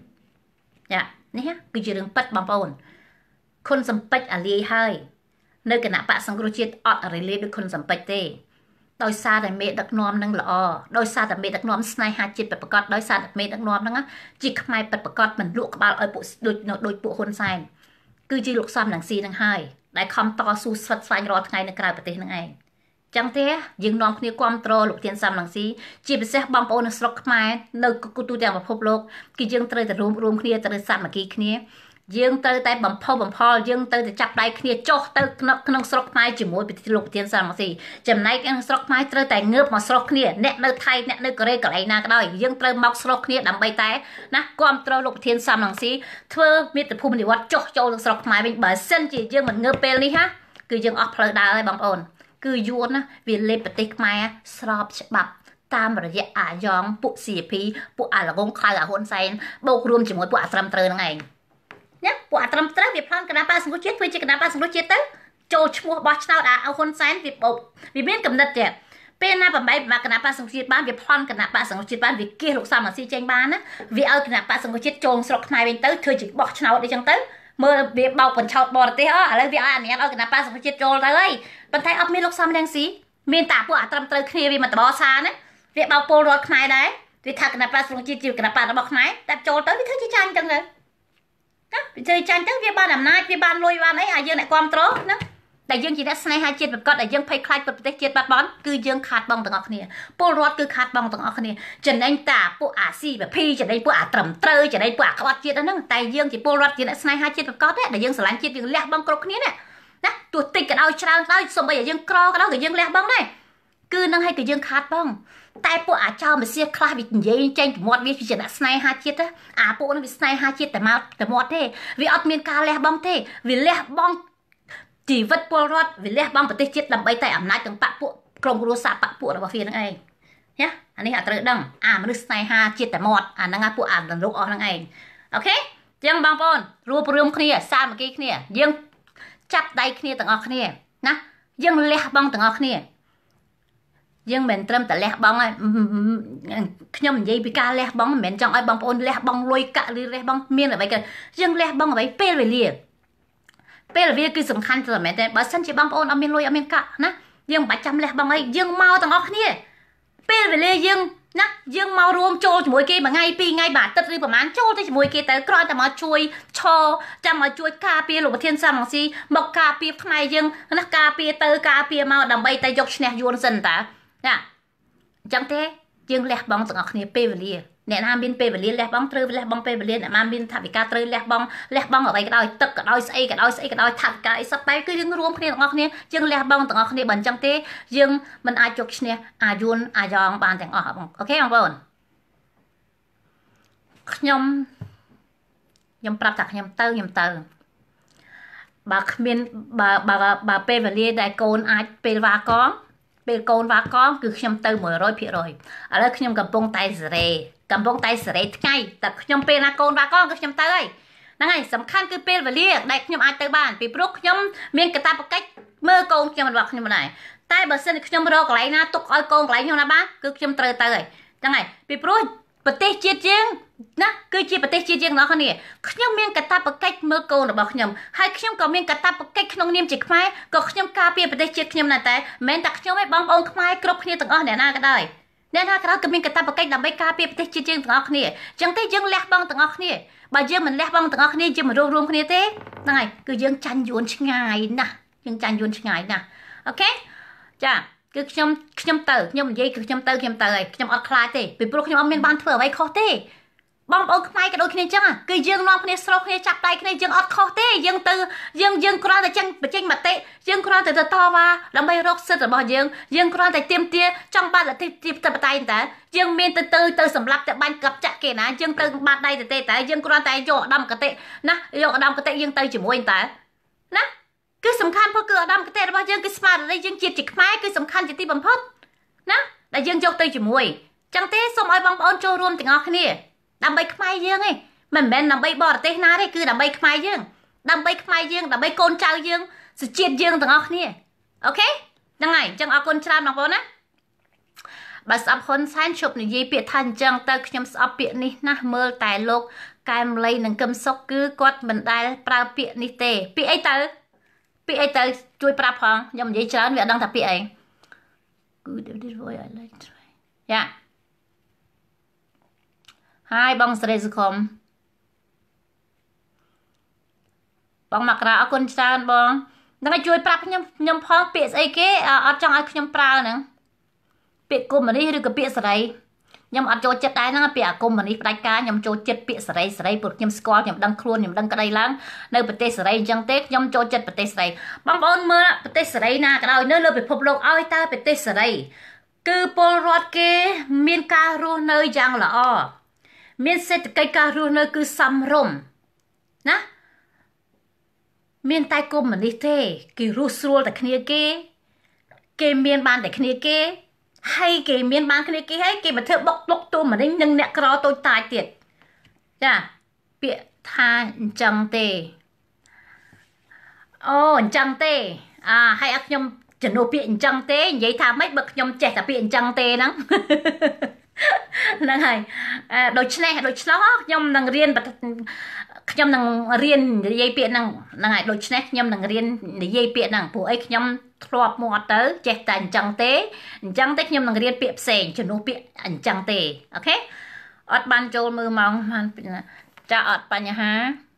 dạ nhé cứ chỉ đừng bắt bằng bồnคนสัมปัตอะไรให้ในขณะปะสังกฤษอดอะไรเลี้ยด้วยคนสัมปัตเต้โดยซาแต่เมดักนอมนั่งหล่อโดยซาแต่เมดักนอมสไนฮาจิตแบบประกอบโดยซาแต่เมดักนอมนั่งอ่ะจิกไม่ประกอบเหมือนลูกบาลเอาปุโดยโดยปุคนไซน์คือจีลูกซ้ำหนังซีนั่งให้ได้คำต่อสู้สัตว์ไฟรอดไงในกลางประเทศนั่งเองจังเต้ยิงน้องคนนี้ความโตลูกเทียนซ้ำหนังซีจีเป็นเสกบอมโอนสโลกไม่ในกุตุเดียงมาพบโลกกิยังเตยแต่รวมรวมคนนี้เตยซ้ำเมื่อกี้คนนี้យើងទៅតែបំផុសបំផុលយើងទៅតែចាប់ដៃគ្នាចុះទៅក្នុងស្រុកខ្មែរជាមួយប្រទេសលោកប្រធានសាមស៊ីចំណែកក្នុងស្រុកខ្មែរត្រូវតែងើបមកស្រុកគ្នាអ្នកនៅថៃអ្នកនៅកូរ៉េកន្លែងណាក៏ដោយយើងត្រូវមកស្រុកគ្នាដើម្បីតែណាគាំទ្រលោកប្រធានសាមស៊ីធ្វើមាតុភូមិនិវត្តចុះចូលក្នុងស្រុកខ្មែរវិញបើសិនជាយើងមិនងើបពេលនេះហាគឺយើងអស់ផ្លូវដើរហើយបងប្អូនគឺយួនណាវាលេបប្រទេសខ្មែរស្របច្បាប់តាមរយៈអាយ៉ងពួក ซี พี ពួកអាឡកងខ្លៅអាហ៊ុនសែនបូករួមជាមួយពួកអាត្រឹមត្រូវហ្នឹងឯងណាពួកអាត្រឹមត្រូវវាប្លន់គណៈបកសង្គ្រោះជាតិធ្វើជាគណៈបកសង្គ្រោះជាតិទៅចូលឈ្មោះបោះឆ្នោតអាហ៊ុនសែនវាបោកវាមានកំណត់ទៀតពេលណាបំបីមកគណៈបកសង្គ្រោះជាតិបានវាប្លន់គណៈបកសង្គ្រោះជាតិបានវាគៀសលោកសំអាស៊ីចេញបានណាវាឲ្យគណៈបកសង្គ្រោះជាតិចូលស្រុកខ្មែរវិញទៅធ្វើជាបោះឆ្នោតអីចឹងទៅមើលវាបោកបញ្ឆោតបរទេសអឥឡូវវាឲ្យអនុញ្ញាតឲ្យគណៈបកសង្គ្រោះជាតិចូលទៅហើយប៉ុន្តែអត់មានលោកសំរងស៊ីមានតែពួកអាត្រឹមត្រូវគ្នាវាមកតបសាណាវាបោកពលរដ្ឋខ្មែរដែរវាថាគណៈបកសង្គ្រោះជាតិជាគណៈបករបស់ខ្មែរតែចូលទៅវាធ្វើជាចាញ់ចឹងទៅណាវាchơiចាញ់ទៅវាបានអំណាចវាបានលុយបានអីអាយើងអ្នកគ្រប់គ្រងណាតែយើងជាអ្នកស្នេហាជាតិប្រកបដែលយើងភ័យខ្លាចប្រទេសជាតិបាត់បង់គឺយើងខាតបង់ទាំងអស់គ្នាពលរដ្ឋគឺខាតបង់ទាំងអស់គ្នាចំណេញតាពួកអាស៊ីប្រភីចំណេញពួកអាត្រឹមត្រូវចំណេញពួកអាក្បត់ជាតិហ្នឹងតែយើងជាពលរដ្ឋជាអ្នកស្នេហាជាតិប្រកបទេដែលយើងស្រឡាញ់ជាតិយើងលះបង់គ្រប់គ្នាណាណាទោះតិចក៏ដោយច្រើនក៏ដោយសូម្បីតែយើងក្រក៏ដោយក៏យើងលះបង់ដែរគឺនឹងឲ្យតែយើងខាតបង់តែពួកអាចោមសៀខ្លះវានិយាយចេញពីមាត់វាជាអ្នកស្នេហាជាតិអាពួកនឹងវាស្នេហាជាតិតែមកតែមាត់ទេវាអត់មានការលះបង់ទេវាលះបង់ជីវិតពលរដ្ឋវាលះបង់ប្រទេសជាតិដើម្បីតែអំណាចទាំងបកពួកក្រុមគ្រួសារបកពួករបស់វានឹងឯងណាអានេះអត់ត្រូវដឹងអាមនុស្សស្នេហាជាតិតែមាត់អាហ្នឹងអាពួកអាលោកអស់ហ្នឹងឯងអូខេចឹងបងប្អូនរួបរวมគ្នាសាមគ្គីគ្នាយើងចាប់ដៃគ្នាទាំងអស់គ្នាណាយើងលះបង់ទាំងអស់គ្នាយើងមិនត្រឹមតែលះបង់ខ្ញុំនិយាយពីការលះបង់មិនមែនចង់ឲ្យបងប្អូនលះបង់លុយកាក់ឬលះបង់មានអ្វីក៏យើងលះបង់អ្វីពេលវេលាពេលវេលាគឺសំខាន់ទៅមែនទេបើសិនជាបងប្អូនអត់មានលុយអត់មានកាក់ណាយើងមិនបាច់ចាំលះបង់អីយើងមកទាំងអស់គ្នាពេលវេលាយើងណាយើងមករួមចូលជាមួយគេមួយថ្ងៃពីរថ្ងៃមួយអាទិត្យឬប្រហែលចូលទៅជាមួយគេទៅគ្រាន់តែមកជួយឈរចាំមកជួយការពារលោកប្រធានសាមស៊ីមកការពារខ្មែរយើងណាការពារទៅការពារមកដើម្បីតែយកឈ្នះយួនសិនតាណាអញ្ចឹងទេយើងលះបង់ទាំងអស់គ្នាពេលវេលាអ្នកណាមានពេលវេលាលះបង់ត្រូវលះបង់ពេលវេលាអ្នកណាមានថវិកាត្រូវលះបង់លះបង់អ្វីក៏ដោយទឹកក៏ដោយស្អីក៏ដោយស្អីក៏ដោយថវិកាអីសពតែគឺយើងរួមគ្នាទាំងអស់គ្នាយើងលះបង់ទាំងអស់គ្នាបើអញ្ចឹងទេយើងមិនអាចយកឈ្នះអាយួនអាយ៉ងបានទាំងអស់បងអូខេបងប្អូនខ្ញុំខ្ញុំប្រាប់ថាខ្ញុំទៅខ្ញុំទៅបើគ្មានបើបើបើពេលវេលាដែលកូនអាចពេលវ៉ាកងពេលកូនវ៉ាកងគឺខ្ញុំទៅ មួយរយភាគរយ ឥឡូវខ្ញុំកំពុងតែសេរីកំពុងតែសេរីថ្ងៃតែខ្ញុំពេលណាកូនវ៉ាកងគឺខ្ញុំទៅហើយហ្នឹងហើយសំខាន់គឺពេលវេលាដែលខ្ញុំអាចទៅបានពីព្រោះខ្ញុំមានកាតព្វកិច្ចមើលកូនខ្ញុំរបស់ខ្ញុំដែរតែបើសិនខ្ញុំរកកន្លែងណាទុកឲ្យកូនកន្លែងខ្ញុំណាបានគឺខ្ញុំត្រូវទៅហើយហ្នឹងហើយពីព្រោះប្រទេសជាតិយើងណាគឺជាប្រទេសជាតិយើងទាំងអស់គ្នាខ្ញុំមានកាតព្វកិច្ចមើលកូនរបស់ខ្ញុំហើយខ្ញុំក៏មានកាតព្វកិច្ចក្នុងនាមជាខ្មែរក៏ខ្ញុំការពារប្រទេសជាតិខ្ញុំដែរតែមិនមែនតែខ្ញុំឯងបងប្អូនខ្មែរគ្រប់គ្នាទាំងអស់អ្នកណាក៏ដោយអ្នកណាក៏ដោយក៏មានកាតព្វកិច្ចដើម្បីការពារប្រទេសជាតិយើងទាំងអស់គ្នាអញ្ចឹងទេយើងលះបង់ទាំងអស់គ្នាបើយើងមិនលះបង់ទាំងអស់គ្នាយើងមិនរួមរួមគ្នាទេហ្នឹងហើយគឺយើងចាញ់យួនឆ្ងាយណាស់យើងចាញ់យួនឆ្ងាយណាស់អូខេចាគឺខ្ញុំខ្ញុំទៅខ្ញុំនិយាយគឺខ្ញុំទៅខ្ញុំទៅហើយខ្ញុំអត់ខ្លាចទេពីព្រោះខ្ញុំអត់មានបានធ្វើអ្វីខុសទេបងប្អូនខ្មែរក៏ដូចគ្នាអញ្ចឹងគឺយើងនាំគ្នាស្រុកគ្នាចាប់ដៃគ្នាយើងអត់ខុសទេយើងទៅយើងយើងគ្រាន់តែចឹងបញ្ចេញមតិយើងគ្រាន់តែទៅតវ៉ាដើម្បីរកសិទ្ធិរបស់យើងយើងគ្រាន់តែទាមទារចង់បានលទ្ធិប្រជាធិបតេយ្យតែយើងមានទៅទៅទៅសម្រាប់តែបាញ់កាប់ចាក់គេណាយើងទៅបាត់ដៃទៅតែយើងគ្រាន់តែយកឧត្តមគតិណាយកឧត្តមគតិយើងទៅជាមួយតែណាគឺសំខាន់ព្រោះគឺឧត្តមគតិរបស់យើងគឺស្មារតីយើងជាតិជាខ្មែរគឺសំខាន់ជាទីបំផុតណាដែលយើងយកទៅជាមួយចឹងទេសូមឲ្យបងប្អូនចូលរួមទាំងអស់គ្នាដើម្បីខ្មែរយើងឯងមិនមែនដើម្បីបរទេសណាទេគឺដើម្បីខ្មែរយើងដើម្បីខ្មែរយើងដើម្បីកូនចៅយើងសុជាតិយើងទាំងអស់គ្នាអូខេហ្នឹងហើយអញ្ចឹងអរគុណច្រើនបងប្អូនណាបើស្អប់ហ៊ុនសែនជប់និយាយពាក្យថាអញ្ចឹងទៅខ្ញុំស្អប់ពាក្យនេះណាស់មើលតែលោកកែមលីនិងកឹមសុខគឺគាត់មិនដែលប្រើពាក្យនេះទេពាក្យអីទៅពាក្យអីទៅជួយប្រាប់ផងខ្ញុំនិយាយច្រើនវាអត់ដឹងថាពាក្យអី Good voice I like try យ៉ាហើយបងស្រីសុខុមបងមករាអរគុណច្រើនបងនឹងឲ្យជួយប្រាប់ខ្ញុំខ្ញុំផងពាក្យស្អីគេអត់ចង់ឲ្យខ្ញុំប្រើហ្នឹងពាក្យកុំនេះឬក៏ពាក្យសេរីខ្ញុំអត់ចូលចិត្តដែរហ្នឹងពាក្យអាកុំនេះផ្ដាច់ការខ្ញុំចូលចិត្តពាក្យសេរីសេរីព្រោះខ្ញុំស្គាល់ខ្ញុំដឹងខ្លួនខ្ញុំដឹងក្តីឡើងនៅប្រទេសសេរីអញ្ចឹងទេខ្ញុំចូលចិត្តប្រទេសសេរីបងប្អូនមើលប្រទេសសេរីណាក៏ដោយនៅលើពិភពលោកឲ្យតើប្រទេសសេរីគឺពលរដ្ឋគេមានការរស់នៅយ៉ាងល្អមានសេដ្ឋកិច្ចការរស់នៅគឺសមរម្យណាមានតែកុំនេះទេគេរស់ស្រួលតែគ្នាគេគេមានបានតែគ្នាគេហើយគេមានបានគ្នាគេហើយគេមកធ្វើបុកបុកទូមនេះនឹងអ្នកក្រតូចតាចទៀតចាពាក្យថាអញ្ចឹងទេអូអញ្ចឹងទេអាហើយឲ្យខ្ញុំជំនួសពាក្យអញ្ចឹងទេនិយាយថាម៉េចបើខ្ញុំចេះតែពាក្យអញ្ចឹងទេហ្នឹងហ្នឹងហើយដូច្នេះដូច្នោះខ្ញុំនឹងរៀនខ្ញុំនឹងរៀននិយាយពាក្យហ្នឹងហ្នឹងហើយដូច្នេះខ្ញុំនឹងរៀននិយាយពាក្យហ្នឹងព្រោះអីខ្ញុំធ្លាប់មកអត់ទៅចេះតែអញ្ចឹងទេអញ្ចឹងទេខ្ញុំនឹងរៀនពាក្យផ្សេងជំនួសពាក្យអញ្ចឹងទេអូខេអត់បានចូលមើលម៉ោងចាអត់បញ្ហា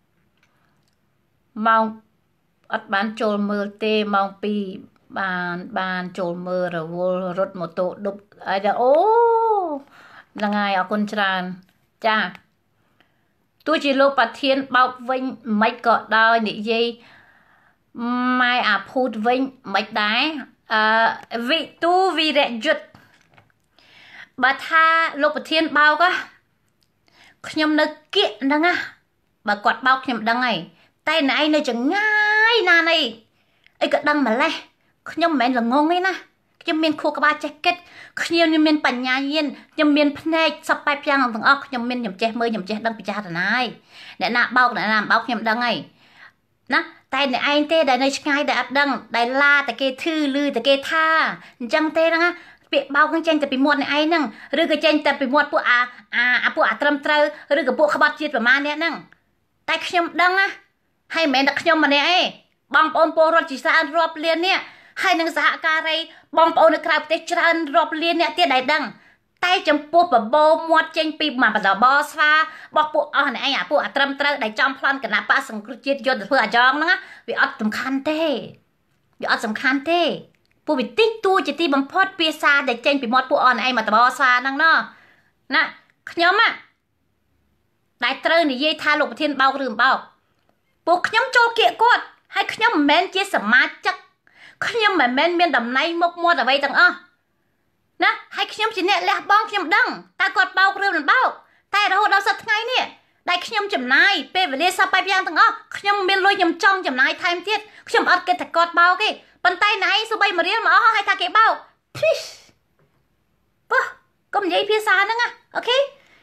ម៉ោងអត់បានចូលមើលទេម៉ោងពីរបានបានចូលមើលរវល់រត់ម៉ូតូដប់អីដល់អូហ្នឹងហើយអរគុណច្រើនចាទោះជាលោកប្រធានបោកវិញមិនក៏ដោយនិយាយម៉ែអាភូតវិញមិនដែរអឺវិទូវិរយុទ្ធបើថាលោកប្រធានបោកខ្ញុំនៅគៀកហ្នឹងណាបើគាត់បោកខ្ញុំដឹងហើយតែណែឯងនៅចង្ងាយណាណីអីក៏ដឹងម្លេះខ្ញុំមិនមែនល្ងងទេណាខ្ញុំមានខួរក្បាលចេះគិតខ្ញុំមានបញ្ញាញាណខ្ញុំមានភ្នែកសពបែបយ៉ាងទាំងអស់ខ្ញុំមានខ្ញុំចេះមើលខ្ញុំចេះដឹងពិចារណាហើយអ្នកណាបោកអ្នកណាបោកខ្ញុំដឹងហើយណាតែអ្នកឯងទេដែលនៅឆ្ងាយដែលអត់ដឹងដែលឡាតែគេធឺលឺតែគេថាអញ្ចឹងទេហ្នឹងណាពាក្យបោកហ្នឹងចេញតែពីមាត់អ្នកឯងហ្នឹងឬក៏ចេញតែពីមាត់ពួកអាអាពួកអាត្រឹមត្រូវឬក៏ពួកក្បត់ជាតិប្រមាណអ្នកហ្នឹងតែខ្ញុំដឹងណាហើយមិនមែនតែខ្ញុំម្នាក់ឯងបងប្អូនពលរដ្ឋជាច្រើនរាប់លាននេះហើយនឹងសហការីបងប្អូននៅក្រៅប្រទេសច្រើនរាប់លានអ្នកទៀតដែលដឹងតែចំពោះបបោមាត់ចេញពីមកបបោស្វារបស់ពួកអស់នេះឯងអាពួកអាត្រឹមត្រូវដែលចំប្លន់គណៈបកសង្គ្រោះជាតិយកទៅធ្វើអាយ៉ងហ្នឹងវាអត់សំខាន់ទេវាអត់សំខាន់ទេពួកវាតិចតួជាទីបំផុតភាសាដែលចេញពីមាត់ពួកអស់នេះឯងមកបបោស្វាហ្នឹងណណាខ្ញុំណាដែលត្រូវនិយាយថាលោកប្រធានបោកឬមិនបោកពួកខ្ញុំចូលគៀកគាត់ហើយខ្ញុំមិនមែនជាសមាជិកខ្ញុំមិនមែនមានតំណែងមុខមាត់អ្វីទាំងអស់ណាហើយខ្ញុំជាអ្នកលះបង់ខ្ញុំដឹងតើគាត់បោកឬមិនបោកតែរហូតដល់សប្តាហ៍ថ្ងៃនេះដែលខ្ញុំចំណាយពេលវេលាសពបែបយ៉ាងទាំងអស់ខ្ញុំមានលុយខ្ញុំចង់ចំណាយថែមទៀតខ្ញុំអត់គិតថាគាត់បោកទេប៉ុន្តែណៃសូម្បីមួយរៀលមកអស់ហើយថាគេបោកពីសប៉ះកុំនិយាយភាសាហ្នឹងណាអូខេ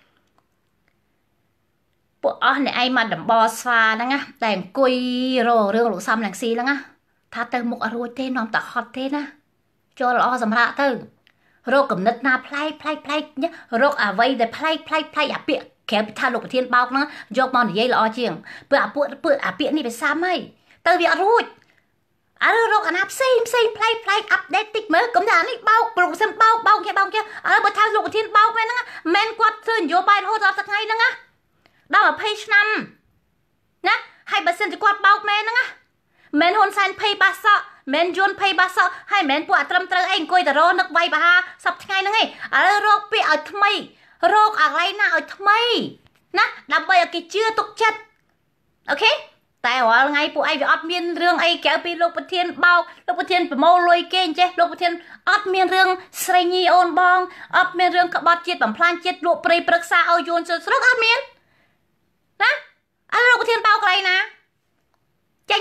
ពួកអស់អ្នកឯងមកដំបស្វាហ្នឹងណាតែអង្គុយរករឿងលោកសំរងស៊ីហ្នឹងណាថាទៅមុខអត់រួចទេនាំតែហត់ទេណាចូលល្អសម្រាប់ទៅរកកំណត់ណាប្លែកប្លែកប្លែករកអ្វីដែលប្លែកប្លែកប្លែកអាពាកក្រៅពីថាលោកប្រធានបោកហ្នឹងយកមកនិយាយល្អជាងព្រោះអាពួកពើអាពាកនេះវាសាំហើយទៅវាអត់រួចអើរកអាណាផ្សេងផ្សេងប្លែកប្លែកអាប់ដេតតិចមើលកុំថាអានេះបោកលោកប្រធានបោកបោកគេបោកគេអើបើថាលោកប្រធានបោកមែនហ្នឹងមិនគាត់ធ្វើនយោបាយរហូតដល់ថ្ងៃហ្នឹងណាដល់ยี่สิบឆ្នាំណាហើយបើសិនជាគាត់បោកមែនហ្នឹងណាមិនហ៊ុនសែនភ័យបាសក់មិនយួនភ័យបាសក់ហើយមិនពួកអាត្រឹមត្រូវអីអង្គុយតរនឹកវាយបហាសប្ថ្ងៃហ្នឹងឯងឥឡូវរកពាក្យឲ្យថ្មីរកអាកន្លែងណាឲ្យថ្មីណាដើម្បីឲ្យគេជឿទុកចិត្តអូខេតែរាល់ថ្ងៃពួកឯងវាអត់មានរឿងអីក្រៅពីលោកប្រធានបោកលោកប្រធានប្រមូលលុយគេអញ្ចេះលោកប្រធានអត់មានរឿងស្រីញីអូនបងអត់មានរឿងក្បត់ជាតិបំផ្លាញជាតិលក់ព្រៃព្រឹក្សាឲ្យយួនស្រុកស្រុកអត់មានណាឥឡូវលោកប្រធានបោកកន្លែងណាចេញមក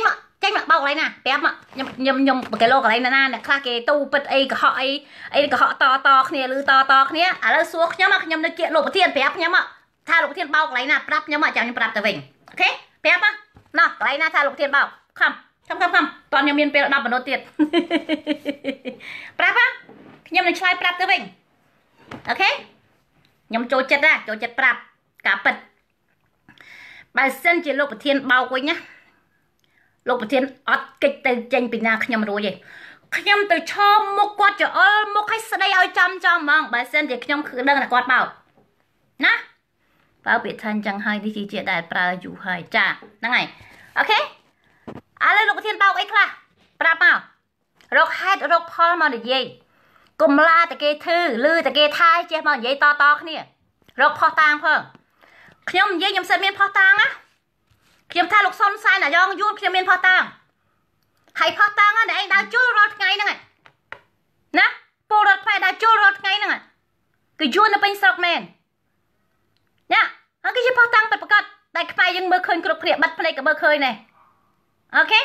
ចេញមកបោកកន្លែងណាប្រាប់មកខ្ញុំខ្ញុំខ្ញុំបកគីឡូកន្លែងណាអ្នកខ្លះគេទូពិតអីកុហកអីអីកុហកតតគ្នាឬតតគ្នាឥឡូវសួរខ្ញុំមកខ្ញុំនៅគៀកលោកប្រធានប្រាប់ខ្ញុំមកថាលោកប្រធានបោកកន្លែងណាប្រាប់ខ្ញុំមកចាំខ្ញុំប្រាប់ទៅវិញអូខេប្រាប់មកណោះកន្លែងណាថាលោកប្រធានបោកខំខំខំខំតោះខ្ញុំមានពេលដប់minuutទៀតប្រាប់មកខ្ញុំនឹងឆ្លើយប្រាប់ទៅវិញអូខេខ្ញុំចូលចិត្តណាចូលចិត្តប្រាប់ការពិតបើសិនជាលោកប្រធានបោកវិញណាលោកប្រធានអត់កិច្ចទៅចេញពីណាខ្ញុំរួចទេខ្ញុំទៅឈមមុខគាត់ចអល់មុខឲ្យស្ដីឲ្យចំចំហ្មងបើសិនជាខ្ញុំគឺដឹងថាគាត់បោកណាបើពាក្យថាអញ្ចឹងហើយនេះជាដែលប្រើយូរហើយចាហ្នឹងហើយអូខេឥឡូវលោកប្រធានបោកអីខ្លះប្រាប់មករកហេតុរកផលមកនិយាយកុំឡាតែគេធឺឮតែគេថាចេះមកនិយាយតតគ្នារកផោះតាងផងខ្ញុំនិយាយខ្ញុំសិតមានផោះតាងណាខ្ញុំថាលោកសុនសែនអាយ៉ងយួនខ្ញុំមានផោះតាងហើយផោះតាងហ្នឹងឯងដើរជួលរាល់ថ្ងៃហ្នឹងណាពលរដ្ឋខ្មែរដើរជួលរាល់ថ្ងៃហ្នឹងគឺយួននៅពេញស្រុកមែនណាហើយគឺជាផោះតាងពិតប្រាកដតែខ្មែរយើងមើលឃើញគ្រប់គ្នាបាត់ភ្នែកក៏មើលឃើញដែរអូខេ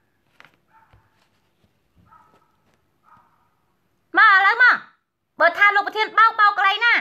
មកឥឡូវមកបើថាលោកប្រធានបោកបោកកន្លែងណា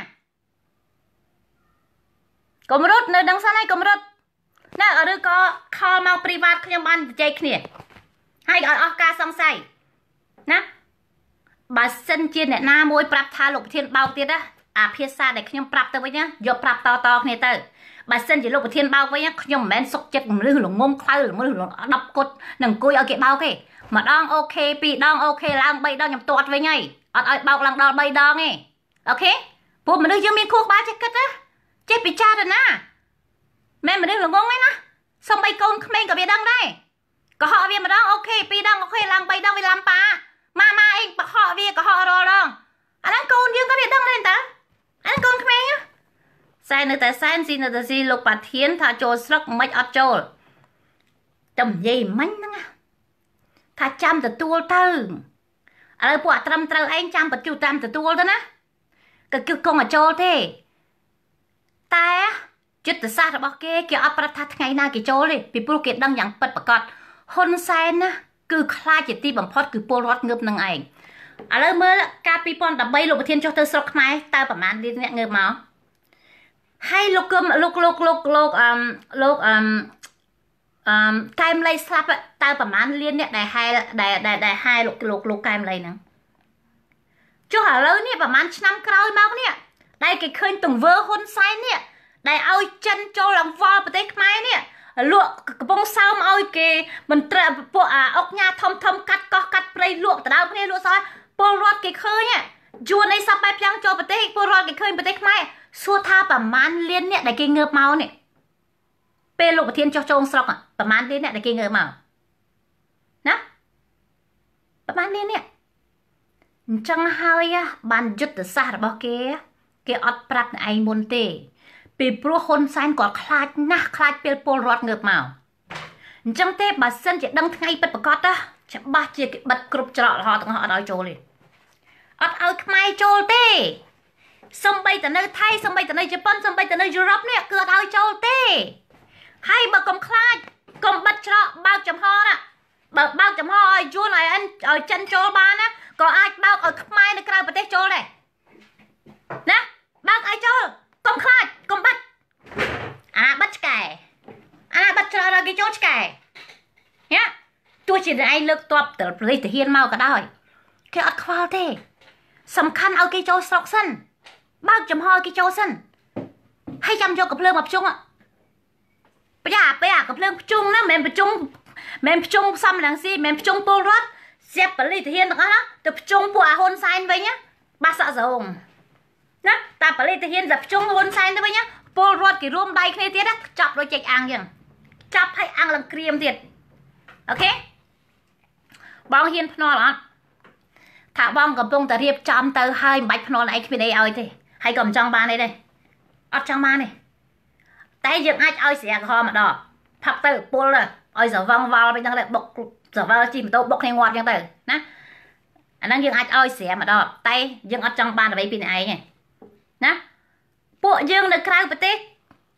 កុំរត់នៅដឹងសិនហើយកុំរត់ណាឬក៏ខលមកព្រីវ៉ាតខ្ញុំបានជជែកគ្នាហើយឲ្យអស់ការសង្ស័យណាបើសិនជាអ្នកណាមួយប្រាប់ថាលោកប្រធានបោកទៀតណាអាភាសាដែលខ្ញុំប្រាប់ទៅវិញណាយកប្រាប់តតគ្នាទៅបើសិនជាលោកប្រធានបោកវិញណាខ្ញុំមិនមែនសុកចិត្តមនុស្សល្ងងខ្លៅមនុស្សដប់គុតនឹងអង្គុយឲ្យគេបោកទេម្ដងអូខេពីរដងអូខេឡើងបីដងខ្ញុំទាត់វិញហើយអត់ឲ្យបោកឡើងដល់បីដងទេអូខេពួកមនុស្សយើងមានខួរក្បាលចេះគិតណាចេះពិចារណាមែនមនុស្សល្ងងឯណាសំបីកូនក្មេងក៏វាដឹងដែរកុហកវាម្ដងអូខេពីរដងអូខេឡើងបីដងវាឡាំប៉ាម៉ាម៉ាអីកុហកវាកុហករលដងអាហ្នឹងកូនយើងក៏វាដឹងដែរតើអាហ្នឹងកូនក្មេងសែននៅតែសែនស៊ីនៅតែស៊ីលោកប្រធានថាចូលស្រុកមិនអត់ចូលតែនិយាយមិញហ្នឹងថាចាំទទួលទៅឥឡូវពួកអត្រឹមត្រូវឯងចាំបញ្ជូតាមទទួលទៅណាក៏គឺកុំឲ្យចូលទេតែចិត្តសាស្ត្ររបស់គេគេអត់ប្រាប់ថាថ្ងៃណាគេចូលទេពីព្រោះគេដឹងយ៉ាងពិតប្រាកដហ៊ុនសែនណាគឺខ្លាចជាទីបំផុតគឺពលរដ្ឋងើបនឹងឯងឥឡូវមើលកាលពីរពាន់ដប់បីលោកប្រធានចុះទៅស្រុកខ្មែរតើប្រហែលលានអ្នកងើបមកហើយលោកគឹមលោកលោកលោកលោកអឹមលោកអឹមអឹមកែមលៃស្លាប់តើប្រហែលលានអ្នកដែលហែដែលដែលហែលោកលោកលោកកែមលៃហ្នឹងចុះឥឡូវនេះប្រហែលឆ្នាំក្រោយមកនេះដែលគេឃើញទង្វើហ៊ុនសែននេះដែលឲ្យចិនចូលអង្វល់ប្រទេសខ្មែរនេះលក់កំពុងសើមឲ្យគេមិនត្រូវពួកអាអុកញ៉ាធំធំកាត់កោះកាត់ព្រៃលក់ដដៅគ្នាលក់សោះពលរដ្ឋគេឃើញយួនអីសពបែបយ៉ាងចូលប្រទេសពលរដ្ឋគេឃើញប្រទេសខ្មែរសួរថាប្រមាណលានអ្នកដែលគេងើបមកនេះពេលលោកប្រធានចុះចូលស្រុកប្រមាណលានអ្នកដែលគេងើបមកណាប្រមាណលានអ្នកអញ្ចឹងហើយបានយុទ្ធសាស្ត្ររបស់គេគេអត់ប្រាប់ឯងមុនទេពីព្រោះហ៊ុនសែនគាត់ខ្លាចណាស់ខ្លាចពេលពលរដ្ឋងើបមកអញ្ចឹងទេបើសិនជាដឹងថ្ងៃពិតប្រាកដណាច្បាស់ជាគេបិទគ្រប់ច្រករហទាំងអស់អត់ឲ្យចូលទេអត់ឲ្យខ្មែរចូលទេសំបីតែនៅថៃសំបីតែនៅជប៉ុនសំបីតែនៅយុរ៉ុបនេះគឺអត់ឲ្យចូលទេហើយបើកុំខ្លាចកុំបិទច្រកបើកចំហណាបើបើកចំហឲ្យយួនឲ្យអិនឲ្យចិនចូលបានណាក៏អាចបើកឲ្យខ្មែរនៅក្រៅប្រទេសចូលដែរណាបើកឲ្យចូលកុំខ្លាចកុំបាត់អាបាត់ឆ្កែអាបាត់ច្រកឲ្យគេចូលឆ្កែញ៉ាទោះជាឯងលើកតបទៅប្រទេសទាហានមកក៏ដោយគេអត់ខ្វល់ទេសំខាន់ឲ្យគេចូលស្រុកសិនបើកចំហឲ្យគេចូលសិនហើយចាំយកកំភ្លើងមកភ្ជុងប្រយ៉ាពេលអាកំភ្លើងភ្ជុងណាមិនមែនភ្ជុងមិនមែនភ្ជុងសំរងស៊ីមិនមែនភ្ជុងពលរដ្ឋស្រាប់បលិទាហានទាំងអស់ណាទៅភ្ជុងពួកអាហ៊ុនសែនវិញណាបាសអសរងណាតែបលិទាហានតែភ្ជុងហ៊ុនសែនទៅវិញណាពលរដ្ឋគេរួមដៃគ្នាទៀតណាចាប់ដូចចេកអាំងចឹងចាប់ឲ្យអាំងឡើងក្រៀមទៀតអូខេបងហ៊ានភ្នាល់អត់ថាបងកំពុងតែរៀបចំទៅហើយមិនបាច់ភ្នាល់ឯងគ្មានអីឲ្យទេហើយក៏មិនចង់បានអីដែរអត់ចង់បានទេតែយើងអាចឲ្យស្រាក្រហមម្ដងផឹកទៅពុលទៅឲ្យស្រវឹងវល់វិញហ្នឹងទៅបុកស្រវឹងជីម៉ូតូបុកគ្នាងាត់ចឹងទៅណាអាហ្នឹងយើងអាចឲ្យស្រាម្ដងតែយើងអត់ចង់បានអ្វីពីអ្នកឯងទេណាពួកយើងនៅក្រៅប្រទេស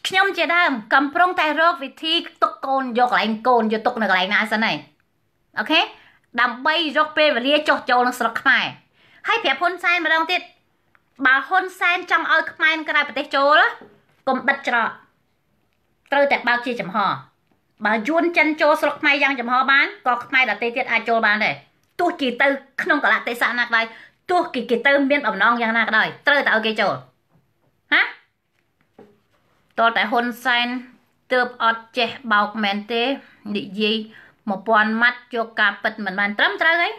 ខ្ញុំជាដើមកំពុងតែរកវិធីទុកកូនយកកន្លែងកូនយកទុកនៅកន្លែងណាសិនហើយអូខេដើម្បីរកពេលវេលាចុះចូលក្នុងស្រុកខ្មែរហើយប្រាប់ហ៊ុនសែនម្ដងទៀតបើហ៊ុនសែនចង់ឲ្យខ្មែរក្រៅប្រទេសចូលកុំបិទច្រកត្រូវតែបើកជាចំហបើយួនចិនចូលស្រុកខ្មែរយ៉ាងចំហបានក៏ខ្មែរដទៃទៀតអាចចូលបានដែរទោះជាទៅក្នុងកលៈទេសៈណាក៏ដោយទោះគេគេទៅមានបំណងយ៉ាងណាក៏ដោយត្រូវតែឲ្យគេចូលហាតើតែហ៊ុនសែនទើបអត់ចេះបោកមែនទេនិយាយមួយពាន់ម៉ាត់យកការពិតមិនបានត្រឹមត្រូវអី